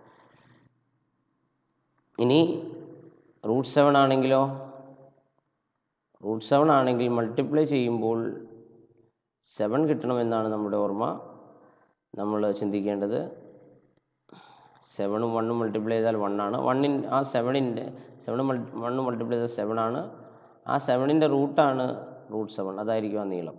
ഇനി റൂട്ട് സെവൻ ആണെങ്കിലോ? റൂട്ട് സെവൻ ആണെങ്കിൽ മൾട്ടിപ്ലൈ ചെയ്യുമ്പോൾ സെവൻ കിട്ടണമെന്നാണ് നമ്മുടെ ഓർമ്മ. നമ്മൾ ചിന്തിക്കേണ്ടത് സെവനും വണ്ണും മൾട്ടിപ്ലൈ ചെയ്താൽ വണ്ണാണ്. വണ്ണിൻ ആ സെവനിൻ്റെ സെവൻ മൾ വണ്ണ് മൾട്ടിപ്ലൈ ചെയ്താൽ സെവൻ ആണ്. ആ സെവനിൻ്റെ റൂട്ടാണ് റൂട്ട് സെവൻ. അതായിരിക്കും ആ നീളം.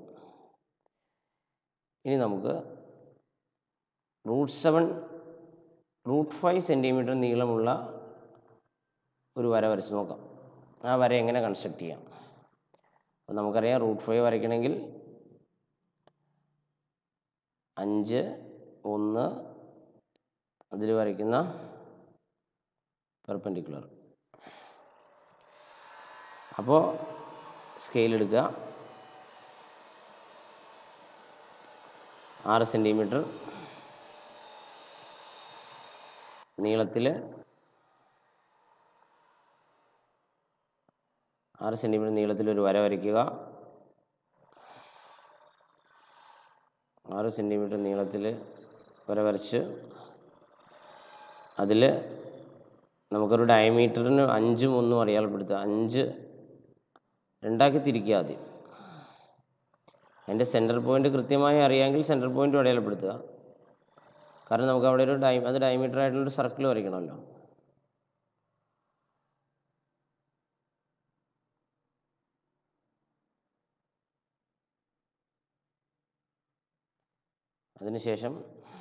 ഇനി നമുക്ക് root seven root five centimetre നീളമുള്ള ഒരു വര വരച്ച് നോക്കാം. ആ വര എങ്ങനെ കൺസ്ട്രക്ട് ചെയ്യാം? അപ്പോൾ നമുക്കറിയാം റൂട്ട് ഫൈവ് വരയ്ക്കണമെങ്കിൽ അഞ്ച് ഒന്ന് അതിൽ വരയ്ക്കുന്ന പെർപെൻഡിക്കുലർ. അപ്പോൾ സ്കെയിൽ എടുക്കുക. ആറ് സെൻറ്റിമീറ്റർ നീളത്തിൽ ആറ് സെൻറ്റിമീറ്റർ നീളത്തിൽ ഒരു വര വരയ്ക്കുക. ആറ് സെൻറ്റിമീറ്റർ നീളത്തിൽ വര വരച്ച് അതിൽ നമുക്കൊരു ഡയമീറ്ററിന് അഞ്ചും ഒന്നും അടയാളപ്പെടുത്തുക. അഞ്ച് രണ്ടാക്കി തിരിക്കുക ആദ്യം. അതിൻ്റെ സെൻറ്റർ പോയിൻ്റ് കൃത്യമായി അറിയാമെങ്കിൽ സെൻറ്റർ പോയിൻ്റ് അടയാളപ്പെടുത്തുക. കാരണം നമുക്ക് അവിടെ ഒരു ഡൈ അത് ഡയമീറ്റർ ആയിട്ടുള്ളൊരു സർക്കിൾ വരയ്ക്കണമല്ലോ. അതിനുശേഷം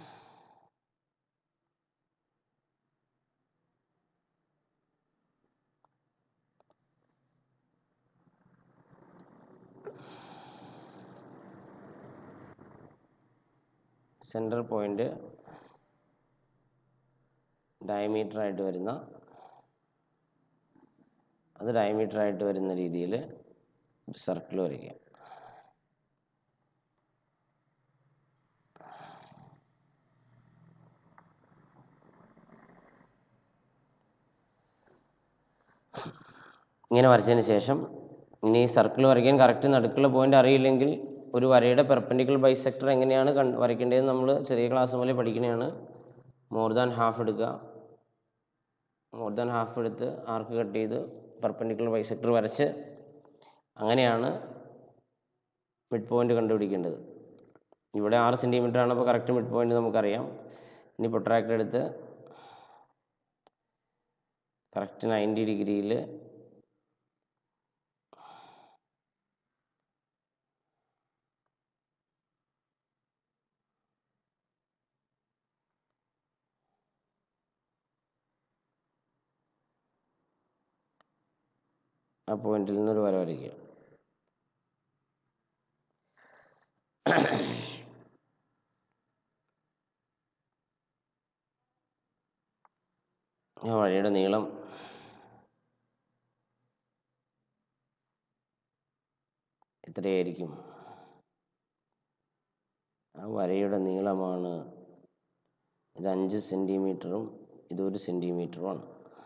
സെൻറ്റർ പോയിൻ്റ് ഡയമീറ്റർ ആയിട്ട് വരുന്ന അത് ഡയമീറ്റർ ആയിട്ട് വരുന്ന രീതിയിൽ ഒരു സർക്കിൾ വരയ്ക്കുക. ഇങ്ങനെ വരച്ചതിന് ശേഷം ഇനി സർക്കിൾ വരയ്ക്കാൻ കറക്റ്റ് നടുക്കുള്ള പോയിന്റ് അറിയില്ലെങ്കിൽ ഒരു വരയുടെ പെർപെൻഡിക്കുലർ ബൈസെക്ടർ എങ്ങനെയാണ് കണ്ട് വരയ്ക്കേണ്ടതെന്ന് നമ്മൾ ചെറിയ ക്ലാസ് മുതലേ പഠിക്കുന്നതാണ്. മോർ ദാൻ ഹാഫ് എടുക്കുക. മോർ ദാൻ ഹാഫ് എടുത്ത് ആർക്ക് കട്ട് ചെയ്ത് പെർപെൻഡിക്കുലർ ബൈസെക്ടർ വരച്ച് അങ്ങനെയാണ് മിഡ് പോയിന്റ് കണ്ടുപിടിക്കേണ്ടത്. ഇവിടെ ആറ് സെൻറ്റിമീറ്റർ ആണ്. അപ്പോൾ കറക്റ്റ് മിഡ് പോയിന്റ് നമുക്കറിയാം. ഇനി പ്രൊട്രാക്ടർ എടുത്ത് കറക്റ്റ് നയൻറ്റി ഡിഗ്രിയിൽ ആ പോയിന്റിൽ നിന്നൊരു വര വരയ്ക്കുക. ആ വരയുടെ നീളം എത്രയായിരിക്കും? ആ വരയുടെ നീളമാണ് ഇത് അഞ്ച് സെൻറ്റിമീറ്ററും ഇതൊരു സെൻറ്റിമീറ്ററുമാണ്.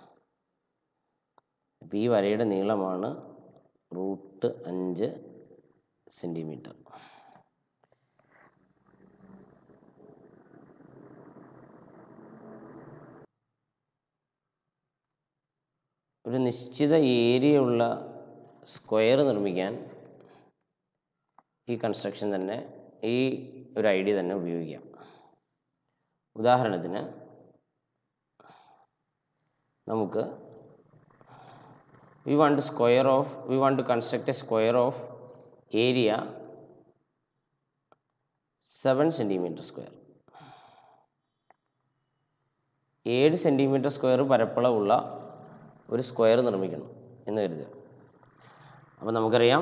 അപ്പോൾ ഈ വരയുടെ നീളമാണ് റൂട്ട് അഞ്ച് സെൻറ്റിമീറ്റർ. ഒരു നിശ്ചിത ഏരിയ ഉള്ള സ്ക്വയർ നിർമ്മിക്കാൻ ഈ കൺസ്ട്രക്ഷൻ തന്നെ ഈ ഒരു ഐഡിയ തന്നെ ഉപയോഗിക്കാം. ഉദാഹരണത്തിന് നമുക്ക് we want to square of we want to construct a square of area seven centimeter square. ഏഴ് സെൻറ്റിമീറ്റർ സ്ക്വയർ പരപ്പളവുള്ള ഒരു സ്ക്വയർ നിർമ്മിക്കണം എന്ന് കരുതുക. അപ്പോൾ നമുക്കറിയാം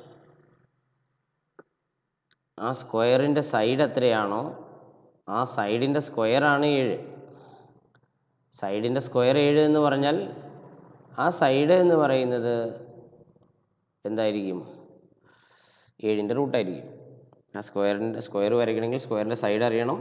ആ സ്ക്വയറിൻ്റെ സൈഡ് എത്രയാണോ ആ സൈഡിൻ്റെ സ്ക്വയറാണ് ഏഴ്. സൈഡിൻ്റെ സ്ക്വയർ ഏഴ് എന്ന് പറഞ്ഞാൽ ആ സൈഡ് എന്ന് പറയുന്നത് എന്തായിരിക്കും? ഏഴിൻ്റെ റൂട്ടായിരിക്കും. ആ സ്ക്വയറിൻ്റെ സ്ക്വയർ വരയ്ക്കണമെങ്കിൽ സ്ക്വയറിൻ്റെ സൈഡ് അറിയണം.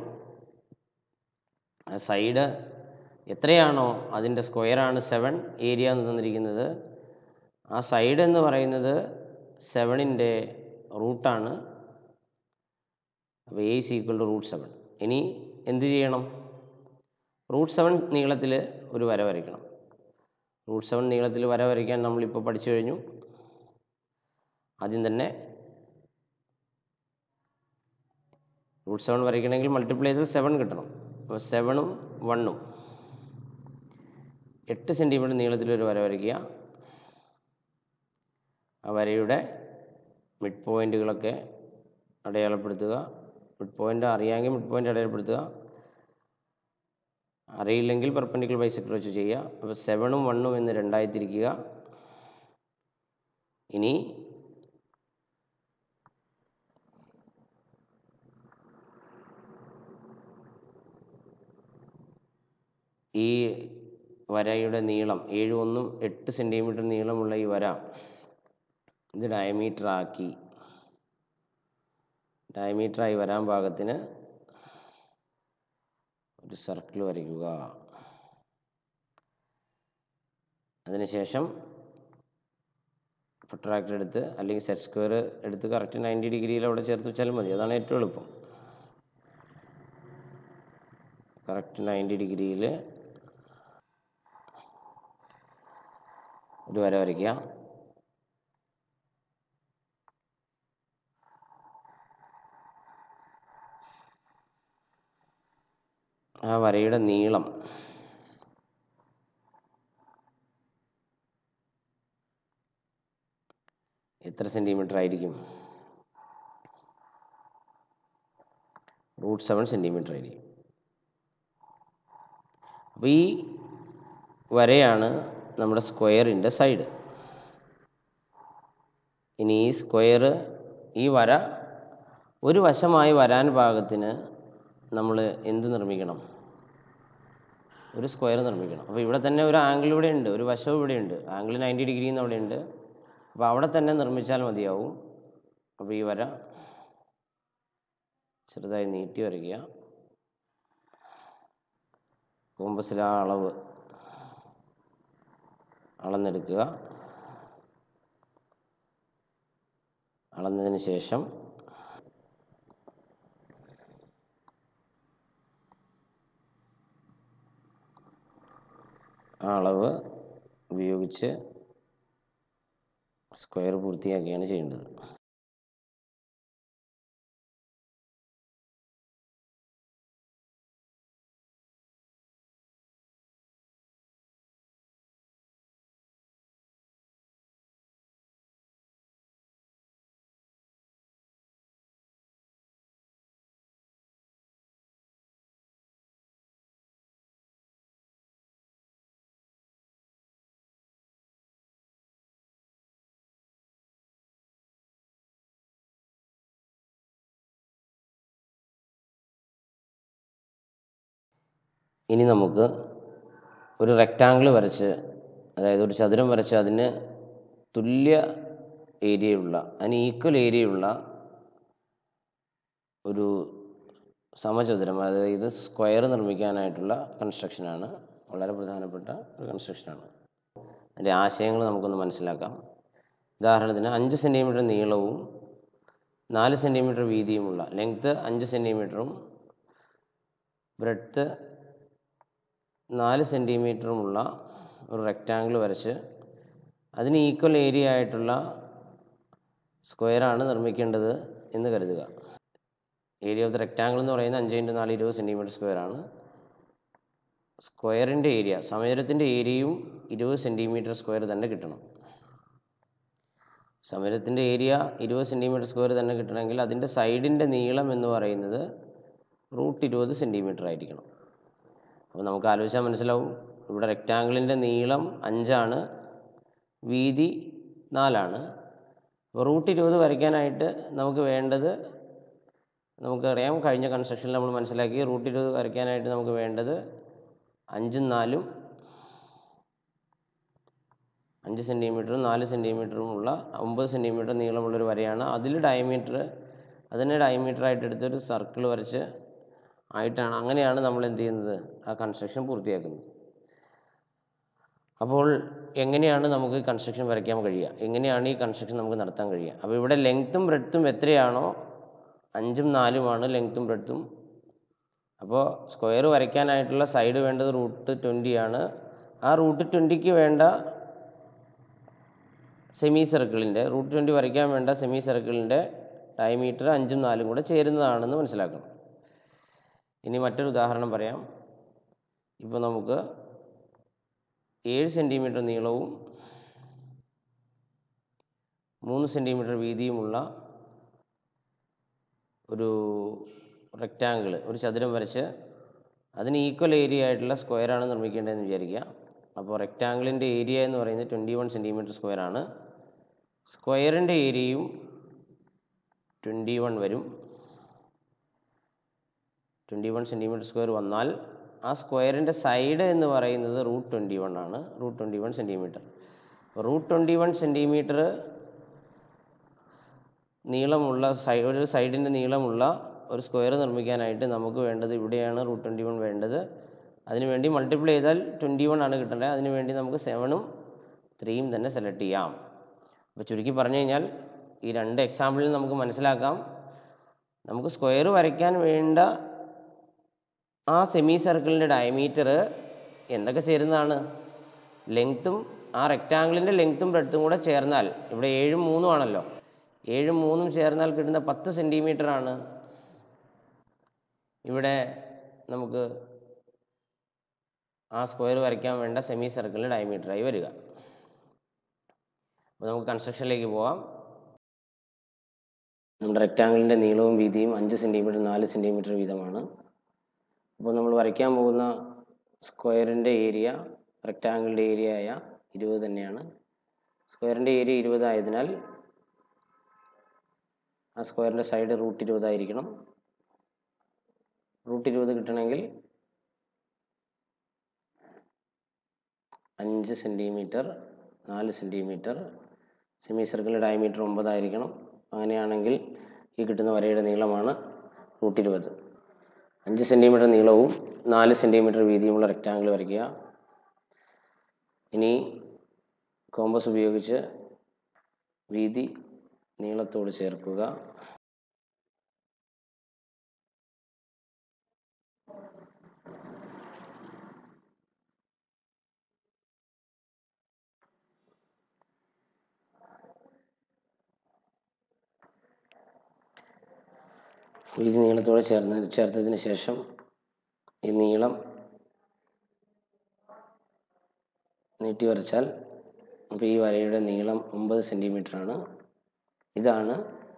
ആ സൈഡ് എത്രയാണോ അതിൻ്റെ സ്ക്വയറാണ് സെവൻ. ഏരിയ എന്ന് തന്നിരിക്കുന്നത്. ആ സൈഡ് എന്ന് പറയുന്നത് സെവനിൻ്റെ റൂട്ടാണ്. അപ്പോൾ A is equal to root seven. ഇനി എന്ത് ചെയ്യണം? റൂട്ട് സെവൻ നീളത്തിൽ ഒരു വര വരയ്ക്കണം. റൂട്ട് സെവൻ നീളത്തിൽ വര വരയ്ക്കാൻ നമ്മളിപ്പോൾ പഠിച്ചു കഴിഞ്ഞു. ആദ്യം തന്നെ റൂട്ട് സെവൻ വരയ്ക്കണമെങ്കിൽ മൾട്ടിപ്ലൈ ചെയ്താൽ സെവൻ കിട്ടണം. അപ്പോൾ സെവനും വണ്ണും എട്ട് സെൻറ്റിമീറ്റർ നീളത്തിലൊരു വര വരയ്ക്കുക. ആ വരയുടെ മിഡ് പോയിൻറ്റുകളൊക്കെ അടയാളപ്പെടുത്തുക. മിഡ് പോയിൻ്റ് അറിയാമെങ്കിൽ മിഡ് പോയിൻ്റ് അടയാളപ്പെടുത്തുക, അറിയില്ലെങ്കിൽ പെർപെൻഡിക്കുലർ ബൈസെക്ടർ വെച്ച് ചെയ്യുക. അപ്പോൾ സെവനും വണ്ണും എന്ന് രണ്ടായി തിരിക്കുക. ഇനി ഈ വരയുടെ നീളം ഏഴ് ഒന്നും എട്ട് സെൻറ്റിമീറ്റർ നീളമുള്ള ഈ വര ഇത് ഡയമീറ്റർ ആക്കി ഡയമീറ്ററായി വരാൻ പാകത്തിന് ഒരു സർക്കിൾ വരയ്ക്കുക. അതിനുശേഷം പ്രൊട്രാക്ടർ എടുത്ത് അല്ലെങ്കിൽ സെറ്റ് സ്ക്വയർ എടുത്ത് കറക്റ്റ് നയൻറ്റി ഡിഗ്രിയിൽ അവിടെ ചേർത്ത് വെച്ചാലും മതി. അതാണ് ഏറ്റവും എളുപ്പം. കറക്റ്റ് നയൻറ്റി ഡിഗ്രിയിൽ ഒരു വര വരയ്ക്കുക. ആ വരയുടെ നീളം എത്ര സെൻറ്റിമീറ്റർ ആയിരിക്കും? റൂട്ട് സെവൻ സെൻറ്റിമീറ്റർ ആയിരിക്കും. അപ്പോൾ ഈ വരയാണ് നമ്മുടെ സ്ക്വയറിൻ്റെ സൈഡ്. ഇനി ഈ സ്ക്വയർ ഈ വര ഒരു വശമായി വരാൻ പാകത്തിന് നമ്മൾ എന്ത് നിർമ്മിക്കണം? ഒരു സ്ക്വയർ നിർമ്മിക്കണം. അപ്പോൾ ഇവിടെ തന്നെ ഒരു ആംഗിൾ ഇവിടെ ഉണ്ട്, ഒരു വശം ഇവിടെ ഉണ്ട്. ആംഗിൾ നയൻറ്റി ഡിഗ്രി എന്ന് അവിടെ ഉണ്ട്. അപ്പോൾ അവിടെ തന്നെ നിർമ്മിച്ചാൽ മതിയാവും. അപ്പോൾ ഈ വര ചെറുതായി നീട്ടി വരയ്ക്കുക. കോമ്പസിൽ ആ അളവ് അളന്നെടുക്കുക. അളന്നതിന് ശേഷം ആ അളവ് ഉപയോഗിച്ച് സ്ക്വയർ പൂർത്തിയാക്കുകയാണ് ചെയ്യേണ്ടത്. ഇനി നമുക്ക് ഒരു റെക്റ്റാങ്കിൾ വരച്ച്, അതായത് ഒരു ചതുരം വരച്ച് അതിന് തുല്യ ഏരിയയുള്ള, അതിന് ഈക്വൽ ഏരിയയുള്ള ഒരു സമചതുരം, അതായത് സ്ക്വയർ നിർമ്മിക്കാനായിട്ടുള്ള കൺസ്ട്രക്ഷനാണ്. വളരെ പ്രധാനപ്പെട്ട ഒരു കൺസ്ട്രക്ഷനാണ്. അതിൻ്റെ ആശയങ്ങൾ നമുക്കൊന്ന് മനസ്സിലാക്കാം. ഉദാഹരണത്തിന് അഞ്ച് സെൻറ്റിമീറ്റർ നീളവും നാല് സെൻറ്റിമീറ്റർ വീതിയുമുള്ള, ലെങ്ത്ത് അഞ്ച് സെൻറ്റിമീറ്ററും ബ്രെഡ്ത്ത് നാല് സെൻറ്റിമീറ്ററുമുള്ള ഒരു റെക്റ്റാങ്കിൾ വരച്ച് അതിന് ഈക്വൽ ഏരിയ ആയിട്ടുള്ള സ്ക്വയറാണ് നിർമ്മിക്കേണ്ടത് എന്ന് കരുതുക. ഏരിയ ഓഫ് ദ റെക്റ്റാങ്കിൾ എന്ന് പറയുന്നത് അഞ്ച് ഇൻറ്റു നാല് ഇരുപത് സെൻറ്റിമീറ്റർ സ്ക്വയറാണ്. സ്ക്വയറിൻ്റെ ഏരിയ, സമചതുരത്തിൻ്റെ ഏരിയയും ഇരുപത് സെൻറ്റിമീറ്റർ സ്ക്വയർ തന്നെ കിട്ടണം. സമചതുരത്തിൻ്റെ ഏരിയ ഇരുപത് സെൻറ്റിമീറ്റർ സ്ക്വയർ തന്നെ കിട്ടണമെങ്കിൽ അതിൻ്റെ സൈഡിൻ്റെ നീളം എന്ന് പറയുന്നത് റൂട്ട് ഇരുപത് സെൻറ്റിമീറ്റർ ആയിരിക്കണം. അപ്പോൾ നമുക്ക് ആലോചിച്ചാൽ മനസ്സിലാവും, ഇവിടെ റെക്റ്റാങ്കിളിൻ്റെ നീളം അഞ്ചാണ്, വീതി നാലാണ്. അപ്പോൾ റൂട്ട് ഇരുപത് വരയ്ക്കാനായിട്ട് നമുക്ക് വേണ്ടത്, നമുക്കറിയാം കഴിഞ്ഞ കൺസ്ട്രക്ഷനിൽ നമ്മൾ മനസ്സിലാക്കി, റൂട്ട് ഇരുപത് വരയ്ക്കാനായിട്ട് നമുക്ക് വേണ്ടത് അഞ്ചും നാലും അഞ്ച് സെൻറ്റിമീറ്ററും നാല് സെൻറ്റിമീറ്ററും ഉള്ള ഒമ്പത് സെൻറ്റിമീറ്റർ നീളമുള്ളൊരു വരയാണ്. അതിൽ ഡയമീറ്റർ, അതിനെ ഡയമീറ്ററായിട്ട് എടുത്തൊരു സർക്കിൾ വരച്ച് ആയിട്ടാണ്, അങ്ങനെയാണ് നമ്മൾ എന്ത് ചെയ്യുന്നത്, ആ കൺസ്ട്രക്ഷൻ പൂർത്തിയാക്കുന്നത്. അപ്പോൾ എങ്ങനെയാണ് നമുക്ക് കൺസ്ട്രക്ഷൻ വരയ്ക്കാൻ കഴിയുക, എങ്ങനെയാണ് ഈ കൺസ്ട്രക്ഷൻ നമുക്ക് നടത്താൻ കഴിയുക? അപ്പോൾ ഇവിടെ ലെങ്ത്തും ബ്രെഡ്ത്തും എത്രയാണോ അഞ്ചും നാലുമാണ് ലെങ്ത്തും ബ്രെഡ്ത്തും. അപ്പോൾ സ്ക്വയർ വരയ്ക്കാനായിട്ടുള്ള സൈഡ് വേണ്ടത് റൂട്ട് ട്വൻറ്റി ആണ്. ആ റൂട്ട് ട്വൻറ്റിക്ക് വേണ്ട സെമി സർക്കിളിൻ്റെ റൂട്ട് ട്വൻറ്റി വരയ്ക്കാൻ വേണ്ട സെമി സർക്കിളിൻ്റെ ഡയമീറ്റർ അഞ്ചും നാലും കൂടെ ചേരുന്നതാണെന്ന് മനസ്സിലാക്കണം. ഇനി മറ്റൊരു ഉദാഹരണം പറയാം. ഇപ്പോൾ നമുക്ക് ഏഴ് സെൻറ്റിമീറ്റർ നീളവും മൂന്ന് സെൻറ്റിമീറ്റർ വീതിയുമുള്ള ഒരു റെക്റ്റാങ്കിൾ, ഒരു ചതുരം വരച്ച് അതിന് ഈക്വൽ ഏരിയ ആയിട്ടുള്ള സ്ക്വയറാണ് നിർമ്മിക്കേണ്ടതെന്ന് വിചാരിക്കുക. അപ്പോൾ റെക്റ്റാങ്കിളിൻ്റെ ഏരിയ എന്ന് പറയുന്നത് ട്വൻറ്റി വൺ സെൻറ്റിമീറ്റർ സ്ക്വയറാണ്. സ്ക്വയറിൻ്റെ ഏരിയയും ട്വൻറ്റി വൺ വരും. ട്വൻറ്റി വൺ സെൻറ്റിമീറ്റർ സ്ക്വയർ വന്നാൽ ആ സ്ക്വയറിൻ്റെ സൈഡ് എന്ന് പറയുന്നത് റൂട്ട് ട്വൻറ്റി വൺ ആണ്. Root twenty one centimetre. Root twenty one centimetre നീളമുള്ള സൈ ഒരു സൈഡിൻ്റെ നീളമുള്ള ഒരു സ്ക്വയർ നിർമ്മിക്കാനായിട്ട് നമുക്ക് വേണ്ടത് ഇവിടെയാണ് റൂട്ട് ട്വൻറ്റി വൺ വേണ്ടത്. അതിനുവേണ്ടി മൾട്ടിപ്ലൈ ചെയ്താൽ ട്വൻറ്റി വൺ ആണ് കിട്ടേണ്ടത്. അതിനുവേണ്ടി നമുക്ക് സെവനും ത്രീയും തന്നെ സെലക്ട് ചെയ്യാം. അപ്പോൾ ചുരുക്കി പറഞ്ഞു കഴിഞ്ഞാൽ ഈ രണ്ട് എക്സാമ്പിളിൽ നമുക്ക് മനസ്സിലാക്കാം, നമുക്ക് സ്ക്വയർ വരയ്ക്കാൻ വേണ്ട ആ സെമി സർക്കിളിൻ്റെ ഡയമീറ്റർ എന്തൊക്കെ ചേരുന്നതാണ്? ലെങ്ത്തും ആ റെക്റ്റാങ്കിളിൻ്റെ ലെങ്ത്തും ബ്രെഡ്ത്തും കൂടെ ചേർന്നാൽ, ഇവിടെ ഏഴും മൂന്നും ആണല്ലോ, ഏഴും മൂന്നും ചേർന്നാൽ കിട്ടുന്ന പത്ത് സെൻറ്റിമീറ്റർ ആണ് ഇവിടെ നമുക്ക് ആ സ്ക്വയർ വരയ്ക്കാൻ വേണ്ട സെമി സർക്കിളിൻ്റെ ഡയമീറ്ററായി വരിക. അപ്പോൾ നമുക്ക് കൺസ്ട്രക്ഷനിലേക്ക് പോകാം. നമ്മുടെ റെക്റ്റാങ്കിളിൻ്റെ നീളവും വീതിയും അഞ്ച് സെൻറ്റിമീറ്റർ നാല് സെൻറ്റിമീറ്റർ വീതമാണ്. അപ്പോൾ നമ്മൾ വരയ്ക്കാൻ പോകുന്ന സ്ക്വയറിൻ്റെ ഏരിയ റെക്റ്റാങ്കിളിൻ്റെ ഏരിയ ആയ ഇരുപത് തന്നെയാണ്. സ്ക്വയറിൻ്റെ ഏരിയ ഇരുപത് ആയതിനാൽ ആ സ്ക്വയറിൻ്റെ സൈഡ് റൂട്ട് ഇരുപതായിരിക്കണം. റൂട്ട് ഇരുപത് കിട്ടണമെങ്കിൽ അഞ്ച് സെൻറ്റിമീറ്റർ നാല് സെൻറ്റിമീറ്റർ, സെമി സർക്കിളിൻ്റെ ഡയമീറ്റർ ഒമ്പതായിരിക്കണം. അങ്ങനെയാണെങ്കിൽ ഈ കിട്ടുന്ന വരയുടെ നീളമാണ് റൂട്ട് ഇരുപത്. അഞ്ച് സെൻറ്റിമീറ്റർ നീളവും നാല് സെൻറ്റിമീറ്റർ വീതിയുമുള്ള റെക്റ്റാങ്കിൾ വരയ്ക്കുക. ഇനി കോമ്പസ് ഉപയോഗിച്ച് വീതി നീളത്തോട് ചേർക്കുക. വീതി നീളത്തോടെ ചേർന്ന് ചേർത്തതിന് ശേഷം ഈ നീളം നീട്ടി വരച്ചാൽ അപ്പോൾ ഈ വരയുടെ നീളം ഒമ്പത് സെൻറ്റിമീറ്റർ ആണ്. ഇതാണ്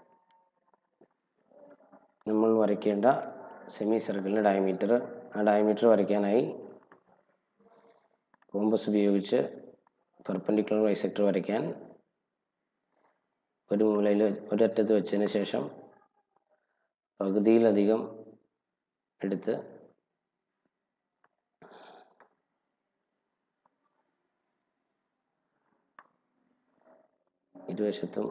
നമ്മൾ വരയ്ക്കേണ്ട സെമി സർക്കിളിൻ്റെ ഡയമീറ്റർ. ആ ഡയമീറ്റർ വരയ്ക്കാനായി കോമ്പസ് ഉപയോഗിച്ച് പെർപെൻഡിക്കുലർ ബൈസെക്ടർ വരയ്ക്കാൻ ഒരു മൂലയിൽ ഒരറ്റത്ത് വെച്ചതിന് ശേഷം പകുതിയിലധികം എടുത്ത് ഇരുവശത്തും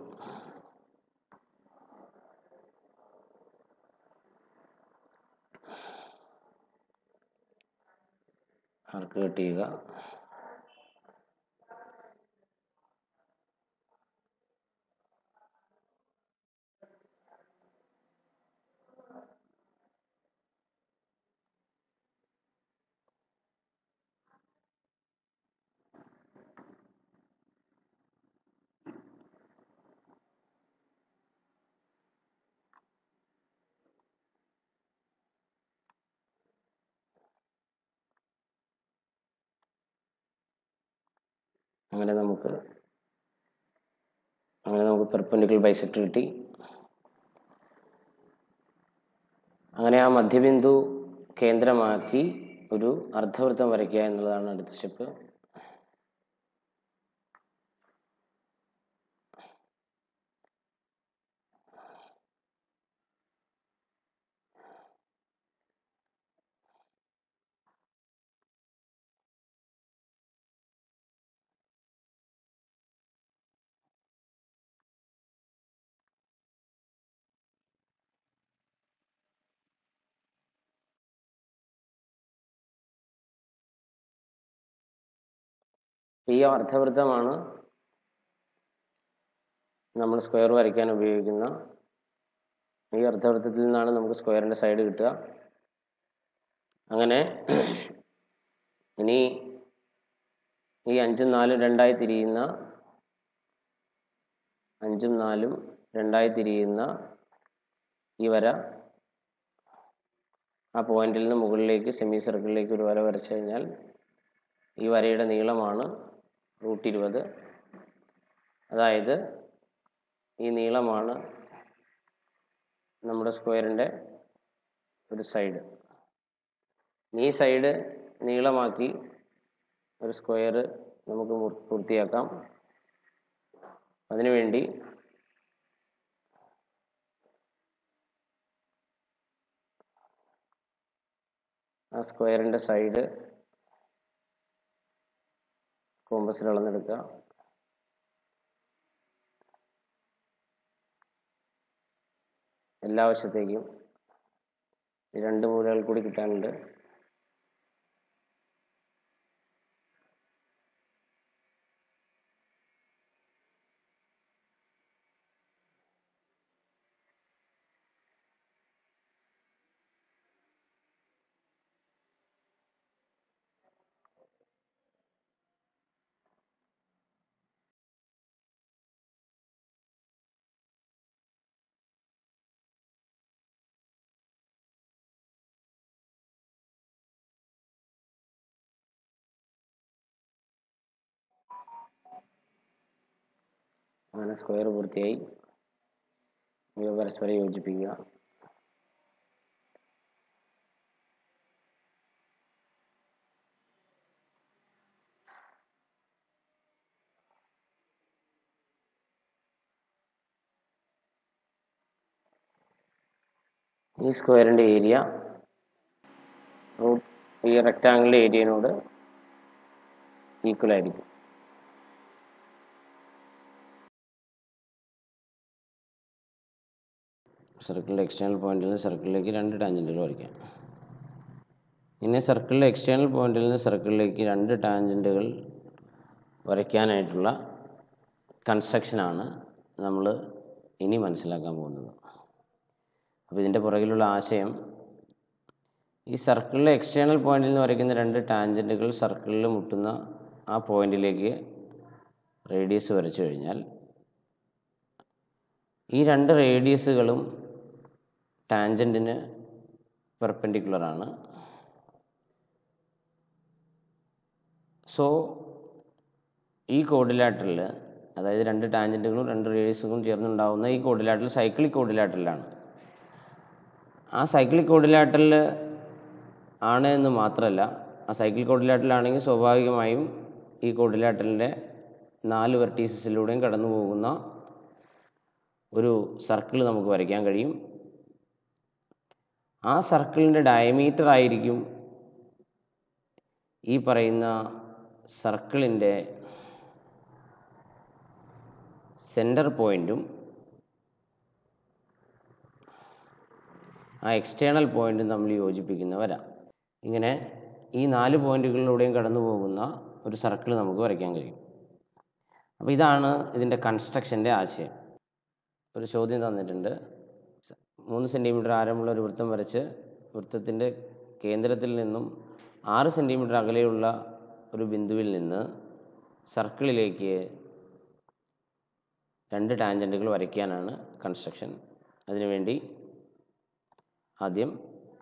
ആർക്ക് കട്ട് ചെയ്യുക. അങ്ങനെ നമുക്ക് അങ്ങനെ നമുക്ക് പെർപെൻഡിക്കുലർ ബൈസെക്ടർ കിട്ടി. അങ്ങനെ ആ മധ്യബിന്ദു കേന്ദ്രമാക്കി ഒരു അർദ്ധവൃത്തം വരയ്ക്കുക എന്നുള്ളതാണ് അടുത്ത സ്റ്റെപ്പ്. ഈ അർദ്ധവൃത്തമാണ് നമ്മൾ സ്ക്വയർ വരയ്ക്കാൻ ഉപയോഗിക്കുന്ന. ഈ അർദ്ധവൃത്തത്തിൽ നിന്നാണ് നമുക്ക് സ്ക്വയറിൻ്റെ സൈഡ് കിട്ടുക. അങ്ങനെ ഇനി ഈ അഞ്ചും നാലും രണ്ടായി തിരിയുന്ന അഞ്ചും നാലും രണ്ടായി തിരിയുന്ന ഈ വര ആ പോയിന്റിൽ നിന്ന് മുകളിലേക്ക് സെമി സർക്കിളിലേക്ക് ഒരു വര വരച്ചു കഴിഞ്ഞാൽ ഈ വരയുടെ നീളമാണ് റൂട്ട് ഇരുപത്. അതായത് ഈ നീളമാണ് നമ്മുടെ സ്ക്വയറിൻ്റെ ഒരു സൈഡ്. ഈ സൈഡ് നീളമാക്കി ഒരു സ്ക്വയർ നമുക്ക് പൂർത്തിയാക്കാം. അതിനുവേണ്ടി ആ സ്ക്വയറിൻ്റെ സൈഡ് കോമ്പസിൽ അളന്നെടുക്കുക. എല്ലാ വശത്തേക്കും രണ്ട് മൂലകൾ കൂടി കിട്ടാനുണ്ട്. അങ്ങനെ സ്ക്വയർ പൂർത്തിയായി. ഇവ പരസ്പരം യോജിപ്പിക്കുക. ഈ സ്ക്വയറിൻ്റെ ഏരിയ റൂട്ട് ഈ റെക്റ്റാങ്കിളിൻ്റെ ഏരിയനോട് ഈക്വൽ ആയിരിക്കും. സർക്കിളിൻ്റെ എക്സ്റ്റേണൽ പോയിന്റിൽ നിന്ന് സർക്കിളിലേക്ക് രണ്ട് ടാൻജൻറ്റുകൾ വരയ്ക്കാം. ഇനി സർക്കിളിലെ എക്സ്റ്റേണൽ പോയിന്റിൽ നിന്ന് സർക്കിളിലേക്ക് രണ്ട് ടാൻജൻറ്റുകൾ വരയ്ക്കാനായിട്ടുള്ള കൺസ്ട്രക്ഷനാണ് നമ്മൾ ഇനി മനസ്സിലാക്കാൻ പോകുന്നത്. അപ്പോൾ ഇതിൻ്റെ പുറകിലുള്ള ആശയം, ഈ സർക്കിളിലെ എക്സ്റ്റേണൽ പോയിന്റിൽ നിന്ന് വരയ്ക്കുന്ന രണ്ട് ടാൻജൻറ്റുകൾ സർക്കിളിൽ മുട്ടുന്ന ആ പോയിന്റിലേക്ക് റേഡിയസ് വരച്ചു കഴിഞ്ഞാൽ ഈ രണ്ട് റേഡിയസുകളും ടാൻജൻറ്റിന് പെർപെൻഡിക്കുലറാണ്. സോ ഈ കോർഡിലാറ്ററൽ, അതായത് രണ്ട് ടാൻജൻറ്റുകളും രണ്ട് റേഡിയസുകളും ചേർന്നുണ്ടാകുന്ന ഈ കോർഡിലാറ്ററൽ സൈക്ലിക് കോർഡിലാറ്ററലാണ്. ആ സൈക്ലിക് കോർഡിലാറ്ററൽ ആണ് എന്ന് മാത്രമല്ല, ആ സൈക്ലിക് കോർഡിലാറ്ററലാണെങ്കിൽ സ്വാഭാവികമായും ഈ കോർഡിലാറ്ററലിൻ്റെ നാല് വെർട്ടീസസിലൂടെയും കടന്നു പോകുന്ന ഒരു സർക്കിൾ നമുക്ക് വരയ്ക്കാൻ കഴിയും. ആ സർക്കിളിൻ്റെ ഡയമീറ്റർ ആയിരിക്കും ഈ പറയുന്ന സർക്കിളിൻ്റെ സെൻറ്റർ പോയിൻറ്റും ആ എക്സ്റ്റേണൽ പോയിൻറ്റും തമ്മിൽ യോജിപ്പിക്കുന്ന വര. ഇങ്ങനെ ഈ നാല് പോയിൻറ്റുകളിലൂടെയും കടന്നു പോകുന്ന ഒരു സർക്കിൾ നമുക്ക് വരയ്ക്കാൻ കഴിയും. അപ്പോൾ ഇതാണ് ഇതിൻ്റെ കൺസ്ട്രക്ഷൻ്റെ ആശയം. ഒരു ചോദ്യം തന്നിട്ടുണ്ട്. മൂന്ന് സെൻറ്റിമീറ്റർ ആരമുള്ള ഒരു വൃത്തം വരച്ച് വൃത്തത്തിൻ്റെ കേന്ദ്രത്തിൽ നിന്നും ആറ് സെൻറ്റിമീറ്റർ അകലെയുള്ള ഒരു ബിന്ദുവിൽ നിന്ന് സർക്കിളിലേക്ക് രണ്ട് ടാൻജൻറ്റുകൾ വരയ്ക്കാനാണ് കൺസ്ട്രക്ഷൻ. അതിനുവേണ്ടി ആദ്യം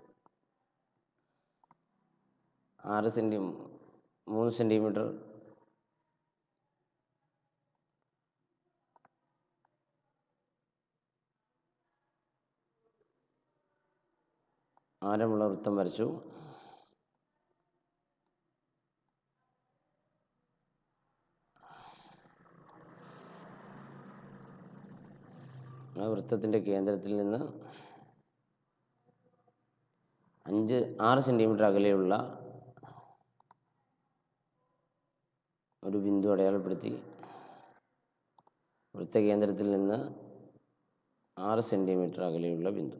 ആറ് സെൻറ്റി മൂന്ന് സെൻറ്റിമീറ്റർ ആരമുള്ള വൃത്തം വരച്ചു. ആ വൃത്തത്തിൻ്റെ കേന്ദ്രത്തിൽ നിന്ന് അഞ്ച് ആറ് സെൻറ്റിമീറ്റർ അകലെയുള്ള ഒരു ബിന്ദു അടയാളപ്പെടുത്തി വൃത്തകേന്ദ്രത്തിൽ നിന്ന് ആറ് സെൻറ്റിമീറ്റർ അകലെയുള്ള ബിന്ദു,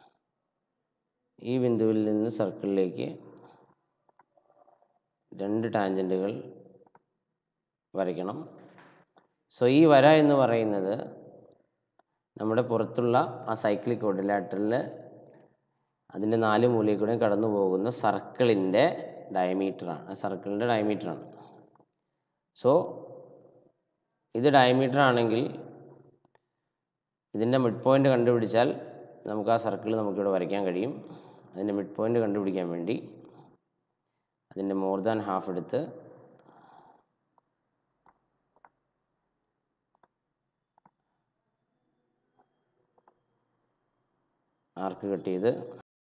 ഈ ബിന്ദുവിൽ നിന്ന് സർക്കിളിലേക്ക് രണ്ട് ടാൻജൻറ്റുകൾ വരയ്ക്കണം. സോ ഈ വര എന്ന് പറയുന്നത് നമ്മുടെ പുറത്തുള്ള ആ സൈക്ലിക് ക്വാഡ്രിലാറ്ററൽ അതിൻ്റെ നാല് മൂലയിൽ കൂടെ കടന്നു പോകുന്ന സർക്കിളിൻ്റെ ഡയമീറ്ററാണ് സർക്കിളിൻ്റെ ഡയമീറ്ററാണ്. സോ ഇത് ഡയമീറ്റർ ആണെങ്കിൽ ഇതിൻ്റെ മിഡ് പോയിൻ്റ് കണ്ടുപിടിച്ചാൽ നമുക്ക് ആ സർക്കിൾ നമുക്കിവിടെ വരയ്ക്കാൻ കഴിയും. അതിൻ്റെ മിഡ് പോയിൻ്റ് കണ്ടുപിടിക്കാൻ വേണ്ടി അതിൻ്റെ മോർ ദാൻ ഹാഫ് എടുത്ത് ആർക്ക് കട്ട് ചെയ്ത്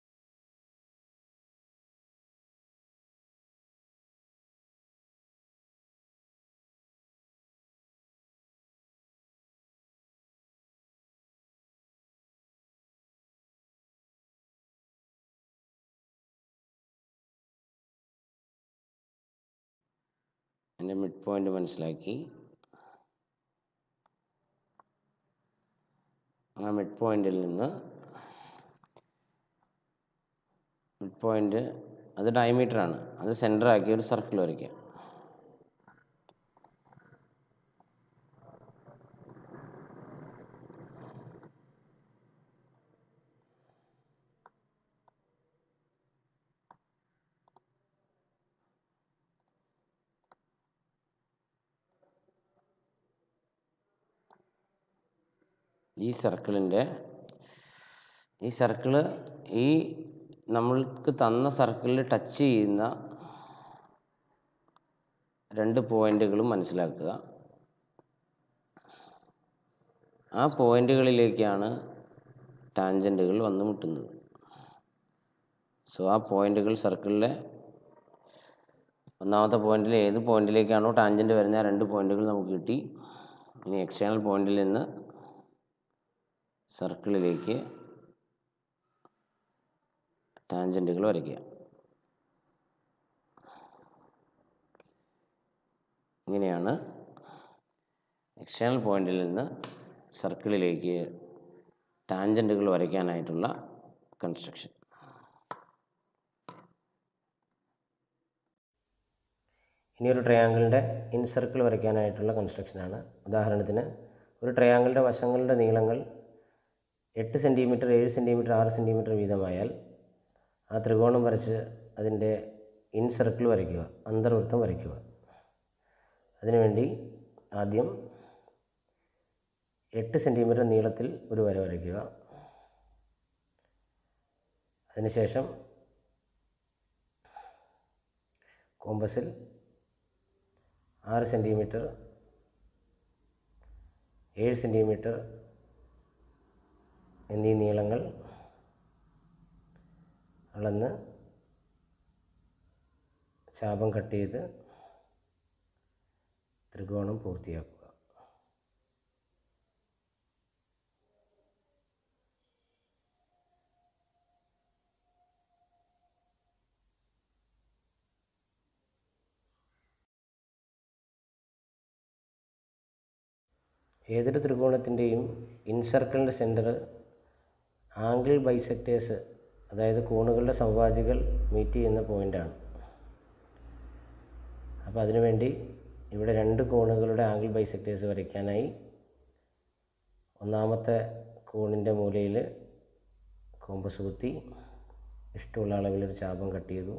അതിൻ്റെ മിഡ് പോയിൻ്റ് മനസ്സിലാക്കി ആ മിഡ് പോയിൻ്റിൽ നിന്ന് മിഡ് പോയിൻ്റ് അത് ഡയമീറ്ററാണ്, അത് സെൻറ്ററാക്കി ഒരു സർക്കിൾ വരയ്ക്കുക. ഈ സർക്കിളിൻ്റെ ഈ സർക്കിള് ഈ നമ്മൾക്ക് തന്ന സർക്കിളിൽ ടച്ച് ചെയ്യുന്ന രണ്ട് പോയിൻ്റുകളും മനസ്സിലാക്കുക. ആ പോയിൻ്റുകളിലേക്കാണ് ടാൻജൻറ്റുകൾ വന്ന് മുട്ടുന്നത്. സോ ആ പോയിൻ്റുകൾ സർക്കിളിലെ ഒന്നാമത്തെ പോയിന്റിൽ ഏത് പോയിന്റിലേക്കാണോ ടാൻജൻറ്റ് വരുന്നത് ആ രണ്ട് പോയിന്റുകൾ നമുക്ക് കിട്ടി. ഇനി എക്സ്റ്റേണൽ പോയിന്റിൽ നിന്ന് സർക്കിളിലേക്ക് ടാൻജൻറ്റുകൾ വരയ്ക്കുക. ഇങ്ങനെയാണ് എക്സ്റ്റേണൽ പോയിന്റിൽ നിന്ന് സർക്കിളിലേക്ക് ടാൻജൻറ്റുകൾ വരയ്ക്കാനായിട്ടുള്ള കൺസ്ട്രക്ഷൻ. ഇനി ഒരു ട്രയാങ്കിളിൻ്റെ ഇൻ സർക്കിൾ വരയ്ക്കാനായിട്ടുള്ള കൺസ്ട്രക്ഷനാണ്. ഉദാഹരണത്തിന് ഒരു ട്രയാങ്കിളിൻ്റെ വശങ്ങളുടെ നീളങ്ങൾ എട്ട് സെൻറ്റിമീറ്റർ, ഏഴ് സെൻറ്റിമീറ്റർ, ആറ് സെൻറ്റിമീറ്റർ വീതമായാൽ ആ ത്രികോണം വരച്ച് അതിൻ്റെ ഇൻ സർക്കിൾ വരയ്ക്കുക, അന്തർവൃത്തം വരയ്ക്കുക. അതിനുവേണ്ടി ആദ്യം എട്ട് സെൻറ്റിമീറ്റർ നീളത്തിൽ ഒരു വര വരയ്ക്കുക. അതിനുശേഷം കോമ്പസിൽ ആറ് സെൻറ്റിമീറ്റർ, ഏഴ് സെൻറ്റിമീറ്റർ എന്നീ നീളങ്ങൾ അളന്ന് ചാപം കട്ട് ചെയ്ത് ത്രികോണം പൂർത്തിയാക്കുക. ഏതൊരു ത്രികോണത്തിൻ്റെയും ഇൻസർക്കിളിൻ്റെ സെൻറ്റർ ആംഗിൾ ബൈസെക്ടേഴ്സ്, അതായത് കോണുകളുടെ സമവാചികൾ മീറ്റ് ചെയ്യുന്ന പോയിൻ്റാണ്. അപ്പോൾ അതിനുവേണ്ടി ഇവിടെ രണ്ട് കോണുകളുടെ ആംഗിൾ ബൈസെക്ടേഴ്സ് വരയ്ക്കാനായി ഒന്നാമത്തെ കോണിൻ്റെ മൂലയിൽ കോമ്പസ് കുത്തി ഇഷ്ടമുള്ള അളവിലൊരു ചാപം കട്ട് ചെയ്തു,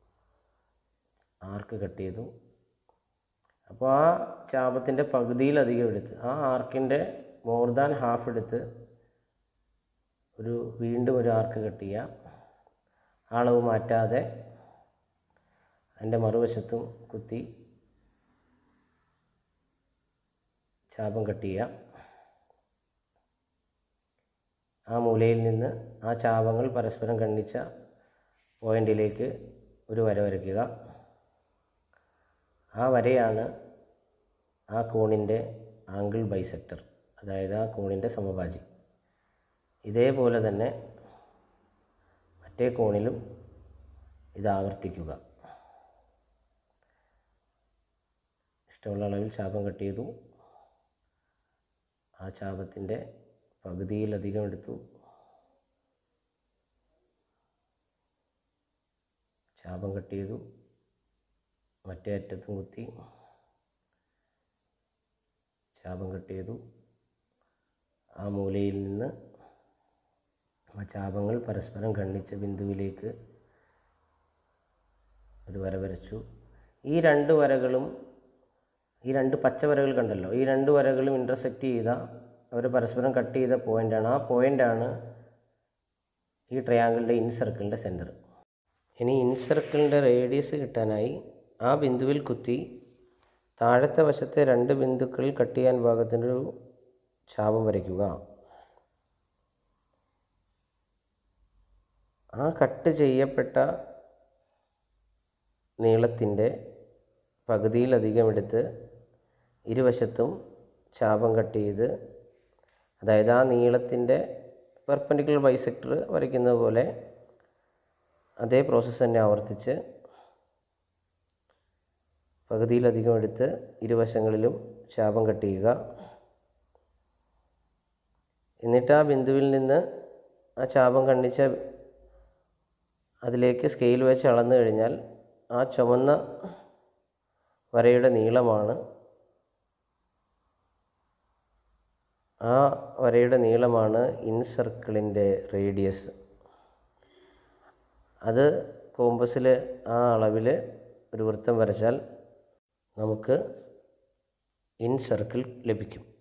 ആർക്ക് കട്ട് ചെയ്തു. അപ്പോൾ ആ ചാപത്തിൻ്റെ പകുതിയിലധികം എടുത്ത് ആ ആർക്കിൻ്റെ മോർ ദാൻ ഹാഫ് എടുത്ത് ഒരു വീണ്ടും ഒരു ആർക്ക് കട്ട് ചെയ്യുക. അളവ് മാറ്റാതെ അതിൻ്റെ മറുവശത്തും കുത്തി ചാപം കട്ട് ചെയ്യുക. ആ മൂലയിൽ നിന്ന് ആ ചാപങ്ങൾ പരസ്പരം ഖണ്ഡിച്ച പോയിന്റിലേക്ക് ഒരു വര വരയ്ക്കുക. ആ വരയാണ് ആ കോണിൻ്റെ ആംഗിൾ ബൈസെക്ടർ, അതായത് ആ കോണിൻ്റെ സമഭാജി. ഇതേപോലെ തന്നെ മറ്റേ കോണിലും ഇത് ആവർത്തിക്കുക. ഇഷ്ടമുള്ള അളവിൽ ചാപം കട്ട് ചെയ്തു, ആ ചാപത്തിൻ്റെ പകുതിയിലധികം എടുത്തു, ചാപം കട്ട് ചെയ്തു, മറ്റേ അറ്റത്തും കുത്തി, ചാപം കട്ട് ചെയ്തു. ആ മൂലയിൽ നിന്ന് ആ ചാപങ്ങൾ പരസ്പരം ഖണ്ഡിച്ച ബിന്ദുവിലേക്ക് ഒരു വര വരച്ചു. ഈ രണ്ട് വരകളും, ഈ രണ്ട് പച്ച വരകൾ കണ്ടല്ലോ, ഈ രണ്ട് വരകളും ഇൻ്റർസെക്റ്റ് ചെയ്ത, അവർ പരസ്പരം കട്ട് ചെയ്ത പോയിൻ്റാണ്. ആ പോയിൻ്റാണ് ഈ ട്രയാങ്കിളിൻ്റെ ഇൻ സർക്കിളിൻ്റെ സെൻറ്റർ. ഇനി ഇൻ സർക്കിളിൻ്റെ റേഡിയസ് കിട്ടാനായി ആ ബിന്ദുവിൽ കുത്തി താഴത്തെ വശത്തെ രണ്ട് ബിന്ദുക്കളിൽ കട്ട് ചെയ്യാൻ പാകത്തിനൊരു ചാപം വരയ്ക്കുക. ആ കട്ട് ചെയ്യപ്പെട്ട നീളത്തിൻ്റെ പകുതിയിലധികം എടുത്ത് ഇരുവശത്തും ചാപം കട്ട് ചെയ്ത്, അതായത് ആ നീളത്തിൻ്റെ പെർപെൻഡിക്കുലർ ബൈസെക്ടർ വരയ്ക്കുന്നത് പോലെ അതേ പ്രോസസ്സ് തന്നെ ആവർത്തിച്ച് പകുതിയിലധികം എടുത്ത് ഇരുവശങ്ങളിലും ചാപം കട്ട് ചെയ്യുക. എന്നിട്ട് ആ ബിന്ദുവിൽ നിന്ന് ആ ചാപം ഖണ്ഡിച്ച അതിലേക്ക് സ്കെയിൽ വെച്ച് അളന്നു കഴിഞ്ഞാൽ ആ ചുവന്ന വരയുടെ നീളമാണ് ആ വരയുടെ നീളമാണ് ഇൻ സർക്കിളിൻ്റെ റേഡിയസ്. അത് കോമ്പസിൽ ആ അളവിൽ ഒരു വൃത്തം വരച്ചാൽ നമുക്ക് ഇൻ സർക്കിൾ ലഭിക്കും.